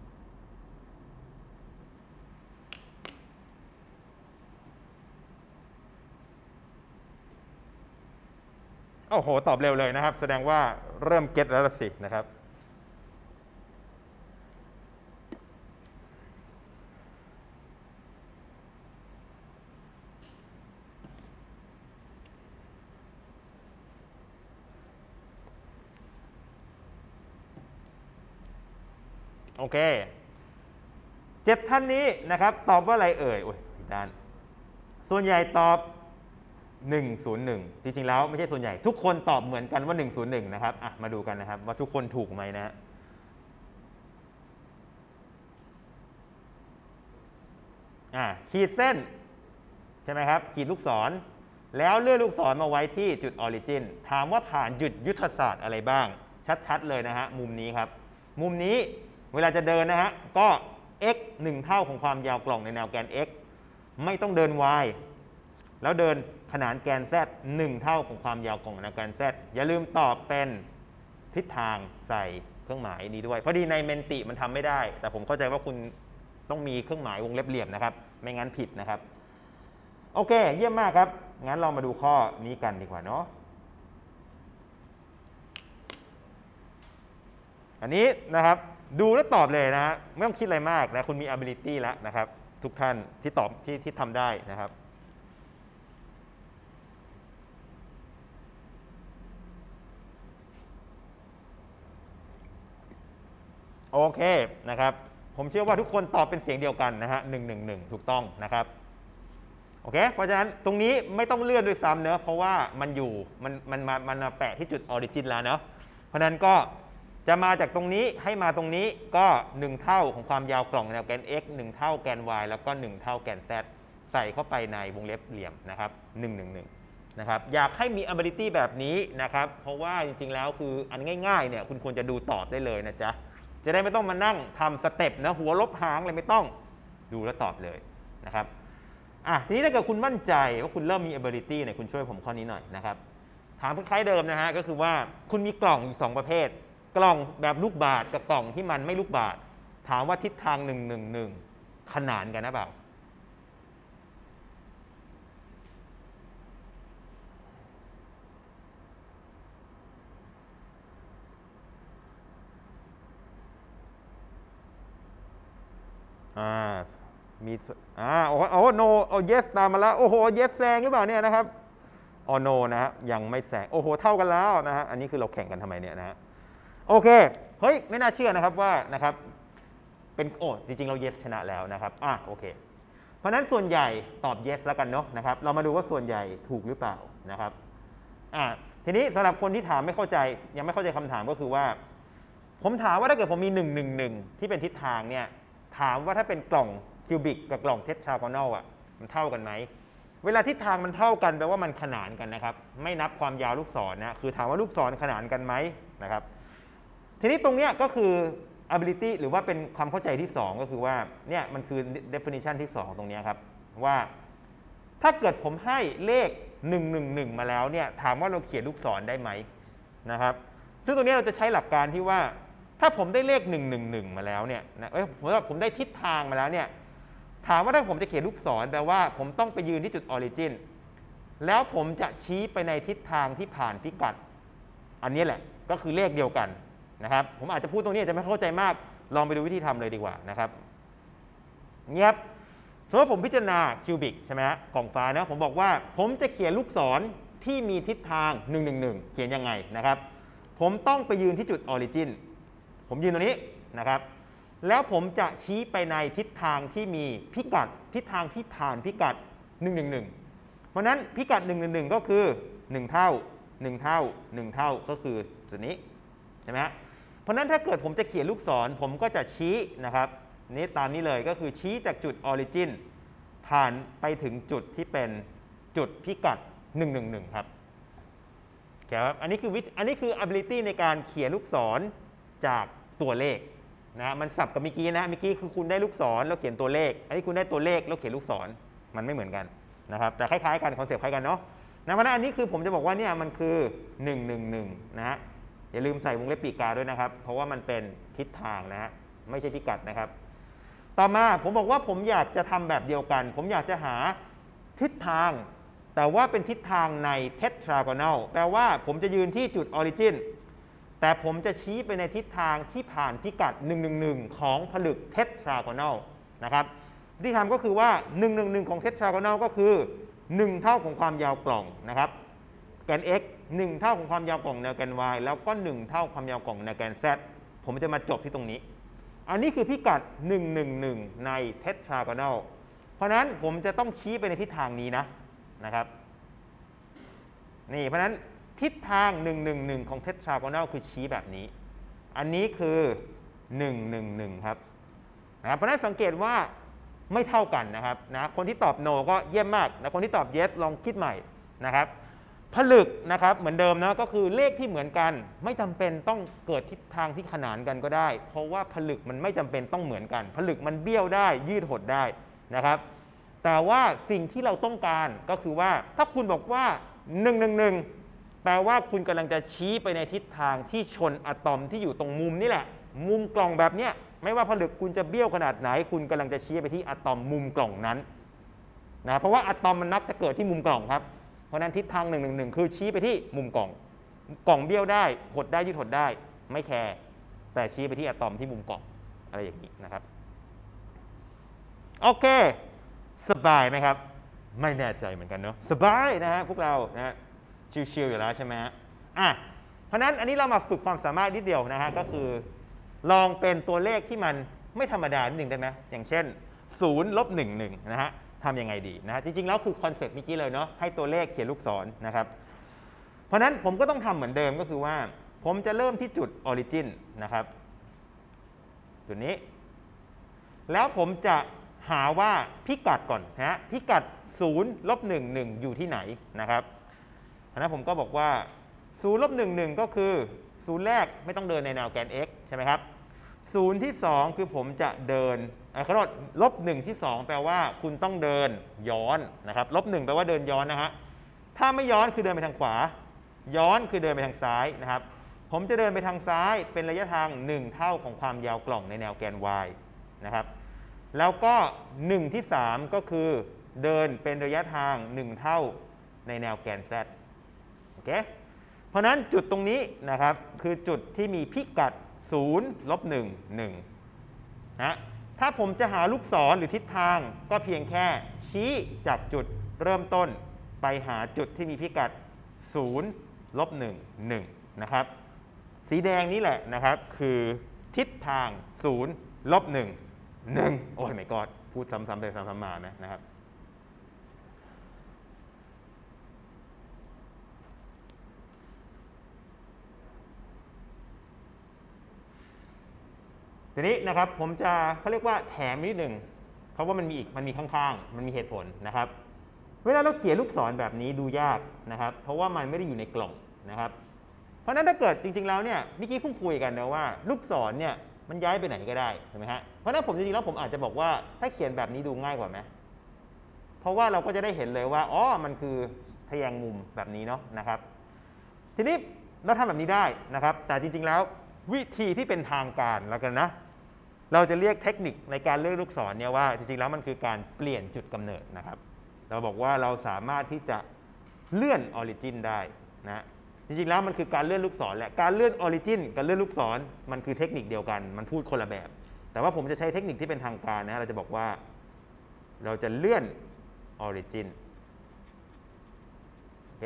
โอ้โหตอบเร็วเลยนะครับแสดงว่าเริ่มเก็ตแล้วสินะครับโอเค7ท่านนี้นะครับตอบว่าอะไรเอ่ยโอ้ยด้านส่วนใหญ่ตอบ101จริงๆแล้วไม่ใช่ส่วนใหญ่ทุกคนตอบเหมือนกันว่า101นะครับมาดูกันนะครับว่าทุกคนถูกไหมนะขีดเส้นใช่ไหมครับขีดลูกศรแล้วเลื่อนลูกศรมาไว้ที่จุดออริจินถามว่าผ่านจุดยุทธศาสตร์อะไรบ้างชัดๆเลยนะฮะมุมนี้ครับมุมนี้เวลาจะเดินนะฮะก็ x 1เท่าของความยาวกล่องในแนวแกน x ไม่ต้องเดิน y แล้วเดินขนานแกน z 1เท่าของความยาวกล่องในแนวแกน z อย่าลืมตอบเป็นทิศทางใส่เครื่องหมายนี้ด้วยพอดีในเมนติมันทำไม่ได้แต่ผมเข้าใจว่าคุณต้องมีเครื่องหมายวงเล็บเหลี่ยมนะครับไม่งั้นผิดนะครับโอเคเยี่ยมมากครับงั้นเรามาดูข้อนี้กันดีกว่าเนาะอันนี้นะครับดูแล้วตอบเลยนะฮะไม่ต้องคิดอะไรมากนะคุณมี ability แล้วนะครับทุกท่านที่ตอบที่ทำได้นะครับโอเคนะครับผมเชื่อว่าทุกคนตอบเป็นเสียงเดียวกันนะฮะ111ถูกต้องนะครับโอเคเพราะฉะนั้นตรงนี้ไม่ต้องเลื่อนด้วยซ้ำเนอะเพราะว่ามันอยู่มันมาแปะที่จุดออริจินแล้วเนาะเพราะฉะนั้นก็จะมาจากตรงนี้ให้มาตรงนี้ก็1เท่าของความยาวกล่องแนวแกน x 1เท่าแกน y แล้วก็1เท่าแกน z ใส่เข้าไปในวงเล็บเหลี่ยมนะครับ111 นะครับอยากให้มี ability แบบนี้นะครับเพราะว่าจริงๆแล้วคืออันง่ายๆเนี่ยคุณควรจะดูตอบได้เลยนะจ๊ะจะได้ไม่ต้องมานั่งทำสเต็ปนะหัวลบหางอะไรไม่ต้องดูแล้วตอบเลยนะครับทีนี้ถ้าเกิดคุณมั่นใจว่าคุณเริ่มมี ability เนี่ยคุณช่วยผมข้อนี้หน่อยนะครับถามคล้ายๆเดิมนะฮะก็คือว่าคุณมีกล่องอยู่2ประเภทกล่องแบบลูกบาศก์กับกล่องที่มันไม่ลูกบาศก์ถามว่าทิศทาง111ขนานกันนะเปล่ามีโอ้โนโอ้ yes ตามมาแล้วโอ้โห yes แซงหรือเปล่าเนี่ยนะครับโนนะฮะยังไม่แซงโอ้โหเท่ากันแล้วนะฮะอันนี้คือเราแข่งกันทำไมเนี่ยนะฮะโอเคเฮ้ยไม่น่าเชื่อนะครับว่านะครับเป็นจริงๆเรา yes ชนะแล้วนะครับโอเคเพราะนั้นส่วนใหญ่ตอบ yes แล้วกันเนาะนะครับเรามาดูว่าส่วนใหญ่ถูกหรือเปล่านะครับทีนี้สำหรับคนที่ถามไม่เข้าใจยังไม่เข้าใจคำถามก็คือว่าผมถามว่าถ้าเกิดผมมี111ที่เป็นทิศทางเนี่ยถามว่าถ้าเป็นกล่องคิวบิกกับกล่องเทตราโกนอลมันเท่ากันไหมเวลาทิศทางมันเท่ากันแปลว่ามันขนานกันนะครับไม่นับความยาวลูกศรนะคือถามว่าลูกศรขนานกันไหมนะครับทีนี้ตรงเนี้ยก็คือ ability หรือว่าเป็นความเข้าใจที่2ก็คือว่าเนี่ยมันคือ definition ที่2ตรงนี้ครับว่าถ้าเกิดผมให้เลข111มาแล้วเนี่ยถามว่าเราเขียนลูกศรได้ไหมนะครับซึ่งตรงนี้เราจะใช้หลักการที่ว่าถ้าผมได้เลข111มาแล้วเนี่ยผมได้ทิศทางมาแล้วเนี่ยถามว่าถ้าผมจะเขียนลูกศรแปลว่าผมต้องไปยืนที่จุด origin แล้วผมจะชี้ไปในทิศทางที่ผ่านพิกัดอันนี้แหละก็คือเลขเดียวกันนะครับผมอาจจะพูดตรงนี้จะไม่เข้าใจมากลองไปดูวิธีทำเลยดีกว่านะครับเงียบสมมติผมพิจารณาคิวบิกใช่ไหมฮะกล่องฟ้านะผมบอกว่าผมจะเขียนลูกศรที่มีทิศทาง111เขียนยังไงนะครับผมต้องไปยืนที่จุด origin ผมยืนตรงนี้นะครับแล้วผมจะชี้ไปในทิศทางที่มีพิกัดทิศทางที่ผ่านพิกัด111เพราะนั้นพิกัด111ก็คือ1เท่า1เท่า1เท่าก็คือจุดนี้ใช่ไหมฮะเพราะนั้นถ้าเกิดผมจะเขียนลูกศรผมก็จะชี้นะครับนี้ตามนี้เลยก็คือชี้จากจุด origin ผ่านไปถึงจุดที่เป็นจุดพิกัด111ครับครับอันนี้คือ ability ในการเขียนลูกศรจากตัวเลขนะมันสับกับเมื่อกี้นะเมื่อกี้คือคุณได้ลูกศรแล้วเขียนตัวเลขอันนี้คุณได้ตัวเลขแล้วเขียนลูกศรมันไม่เหมือนกันนะครับแต่คล้ายๆกันคอนเซ็ปต์คล้ายกันเนาะเพราะฉะนั้นอันนี้คือผมจะบอกว่าเนี่ยมันคือ111นะฮะอย่าลืมใส่วงเล็บปีกกาด้วยนะครับเพราะว่ามันเป็นทิศทางนะฮะไม่ใช่พิกัดนะครับต่อมาผมบอกว่าผมอยากจะทำแบบเดียวกันผมอยากจะหาทิศทางแต่ว่าเป็นทิศทางในเทตราโกนอลแปลว่าผมจะยืนที่จุด origin แต่ผมจะชี้ไปในทิศทางที่ผ่านพิกัด111ของผลึกเทตราโกนอลนะครับที่ทำก็คือว่า111ของเทตราโกนอลก็คือ1เท่าของความยาวกล่องนะครับแกน x 1เท่าของความยาวกล่องแนวแกน y แล้วก็1เท่าความยาวกล่องแนวแกน z ผมจะมาจบที่ตรงนี้อันนี้คือพิกัด111ในเทตราโกนอลเพราะนั้นผมจะต้องชี้ไปในทิศทางนี้นะครับนี่เพราะนั้นทิศทาง111ของเทตราโกนอลคือชี้แบบนี้อันนี้คือ111ครับเพราะนั้นสังเกตว่าไม่เท่ากันนะครับคนที่ตอบ no ก็เยี่ยมมากนะคนที่ตอบ yes ลองคิดใหม่นะครับผลึกนะครับเหมือนเดิมนะก็คือเลขที่เหมือนกันไม่จำเป็นต้องเกิดทิศทางที่ขนานกันก็ได้เพราะว่าผลึกมันไม่จำเป็นต้องเหมือนกันผลึกมันเบี้ยวได้ยืดหดได้นะครับแต่ว่าสิ่งที่เราต้องการก็คือว่าถ้าคุณบอกว่า111แปลว่าคุณกำลังจะชี้ไปในทิศทางที่ชนอะตอมที่อยู่ตรงมุมนี่แหละมุมกล่องแบบเนี้ยไม่ว่าผลึกคุณจะเบี้ยวขนาดไหนคุณกำลังจะชี้ไปที่อะตอมมุมกล่องนั้นนะเพราะว่าอะตอมมันมักจะเกิดที่มุมกล่องครับเพราะนั้นทิศทาง111คือชี้ไปที่มุมกล่องเบี้ยวได้หดได้ยืดหดได้ไม่แคร์แต่ชี้ไปที่อะตอมที่มุมกล่องอะไรอย่างนี้นะครับโอเคสบายไหมครับไม่แน่ใจเหมือนกันเนาะสบายนะฮะพวกเรานะฮะชิลๆอยู่แล้วใช่ไหมฮะเพราะนั้นอันนี้เรามาฝึกความสามารถนิดเดียวนะฮะก็คือลองเป็นตัวเลขที่มันไม่ธรรมดานิดหนึ่งได้ไหมอย่างเช่น0-11นะฮะทำยังไงดีนะฮะจริงๆแล้วคือคอนเซ็ปต์เมื่อกี้เลยเนาะให้ตัวเลขเขียนลูกศรนะครับเพราะนั้นผมก็ต้องทำเหมือนเดิมก็คือว่าผมจะเริ่มที่จุด origin นะครับจุดนี้แล้วผมจะหาว่าพิกัดก่อนนะพิกัด0-11อยู่ที่ไหนนะครับเพราะฉะนั้นผมก็บอกว่า0ลบ1 1ก็คือ0แรกไม่ต้องเดินในแนวแกน x ใช่ไหมครับ0ที่ 2คือผมจะเดินขอโทษลบ1ที่ 2แปลว่าคุณต้องเดินย้อนนะครับลบ1แปลว่าเดินย้อนนะฮะถ้าไม่ย้อนคือเดินไปทางขวาย้อนคือเดินไปทางซ้ายนะครับผมจะเดินไปทางซ้ายเป็นระยะทาง1เท่าของความยาวกล่องในแนวแกน y นะครับแล้วก็1ที่ 3ก็คือเดินเป็นระยะทาง1เท่าในแนวแกน z โอเคเพราะนั้นจุดตรงนี้นะครับคือจุดที่มีพิกัด0ลบ1 1นะถ้าผมจะหาลูกศรหรือทิศทางก็เพียงแค่ชี้จากจุดเริ่มต้นไปหาจุดที่มีพิกัด0ลบ1 1นะครับสีแดงนี้แหละนะครับคือทิศทาง0ลบ1 1โอ้ยไม่กอดพูดซ้ำๆไปซ้ำๆมานะครับทีนี้นะครับผมจะเขาเรียกว่าแถมนิดหนึ่งเพราะว่ามันมีข้างๆมันมีเหตุผลนะครับเวลาเราเขียนลูกศรแบบนี้ดูยากนะครับเพราะว่ามันไม่ได้อยู่ในกล่องนะครับเพราะฉะนั้นถ้าเกิดจริงๆแล้วเนี่ยเมื่อกี้เพิ่งคุยกันนะว่าลูกศรเนี่ยมันย้ายไปไหนก็ได้ใช่ไหมฮะเพราะฉะนั้นผมจริงๆแล้วผมอาจจะบอกว่าถ้าเขียนแบบนี้ดูง่ายกว่าไหมเพราะว่าเราก็จะได้เห็นเลยว่าอ๋อมันคือทะแยงมุมแบบนี้เนาะนะครับทีนี้เราทำแบบนี้ได้นะครับแต่จริงๆแล้ววิธีที่เป็นทางการแล้วกันนะเราจะเรียกเทคนิคในการเลือกลูกศรเนี่ยว่าจริงๆแล้วมันคือการเปลี่ยนจุดกำเนิดนะครับเราบอกว่าเราสามารถที่จะเลื่อนออริจินได้นะจริงๆแล้วมันคือการเลื่อนลูกศรแหละการเลื่อนออริจินกับเลื่อนลูกศรมันคือเทคนิคเดียวกันมันพูดคนละแบบแต่ว่าผมจะใช้เทคนิคที่เป็นทางการนะเราจะบอกว่าเราจะเลื่อนออริจินโอเค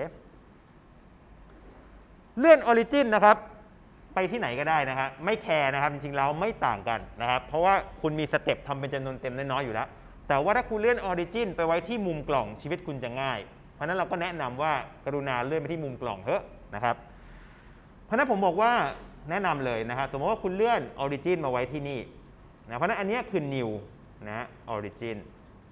เลื่อนออริจินนะครับไปที่ไหนก็ได้นะฮะไม่แคร์นะครับจริงๆแล้วไม่ต่างกันนะครับเพราะว่าคุณมีสเต็ปทำเป็นจำนวนเต็มน้อยๆอยู่แล้วแต่ว่าถ้าคุณเลื่อนออริจินไปไว้ที่มุมกล่องชีวิตคุณจะง่ายเพราะฉะนั้นเราก็แนะนำว่ากรุณาเลื่อนไปที่มุมกล่องเถอะนะครับเพราะฉะนั้นผมบอกว่าแนะนำเลยนะครับสมมติว่าคุณเลื่อนออริจินมาไว้ที่นี่นะเพราะฉะนั้นอันนี้คือ new นะออริจิน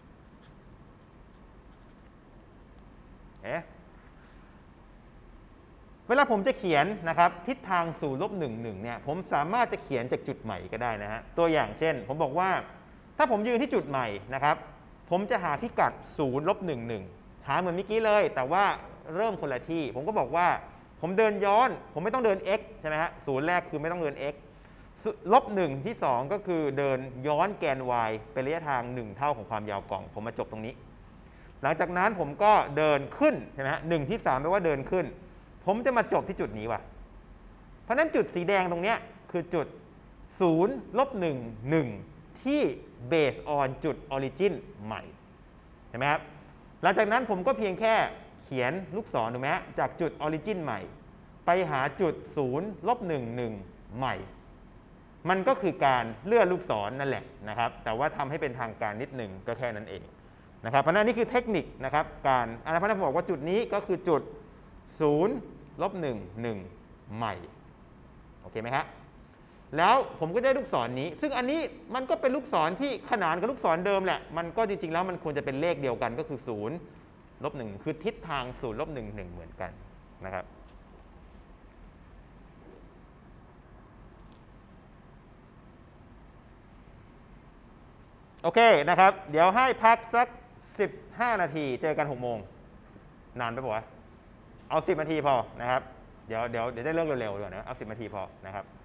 เวลาผมจะเขียนนะครับทิศทาง0ลบ1 1เนี่ยผมสามารถจะเขียนจากจุดใหม่ก็ได้นะฮะตัวอย่างเช่นผมบอกว่าถ้าผมยืนที่จุดใหม่นะครับผมจะหาพิกัด0ลบ1 1หาเหมือนเมื่อกี้เลยแต่ว่าเริ่มคนละที่ผมก็บอกว่าผมเดินย้อนผมไม่ต้องเดิน x ใช่ไหมฮะ0แรกคือไม่ต้องเดิน x ลบ1ที่ 2ก็คือเดินย้อนแกน y เป็นระยะทาง1เท่าของความยาวกล่องผมมาจบตรงนี้หลังจากนั้นผมก็เดินขึ้นใช่ไหมฮะ1ที่ 3แปลว่าเดินขึ้นผมจะมาจบที่จุดนี้ว่ะเพราะฉะนั้นจุดสีแดงตรงนี้คือจุด0ลบ1 1ที่ based on จุด origin ใหม่เห็นไหมครับหลังจากนั้นผมก็เพียงแค่เขียนลูกศรถูกไหมจากจุด origin ใหม่ไปหาจุด0ลบ1 1ใหม่มันก็คือการเลื่อนลูกศรนั่นแหละนะครับแต่ว่าทำให้เป็นทางการนิดหนึ่งก็แค่นั้นเองนะครับเพราะนั้นนี่คือเทคนิคนะครับการเพราะนั้นผมบอกว่าจุดนี้ก็คือจุด0ลบ1 1ใหม่โอเคไหมครับแล้วผมก็ได้ลูกศรนี้ซึ่งอันนี้มันก็เป็นลูกศรที่ขนานกับลูกศรเดิมแหละมันก็จริงๆแล้วมันควรจะเป็นเลขเดียวกันก็คือ0ลบ1คือทิศทาง0ลบ1 1เหมือนกันนะครับโอเคนะครับเดี๋ยวให้พักสัก15 นาทีเจอกัน6 โมงนานไปปะวะเอา10 นาทีพอนะครับเดี๋ยวได้เลิกเร็วๆดีกว่านะเอา10 นาทีพอนะครับ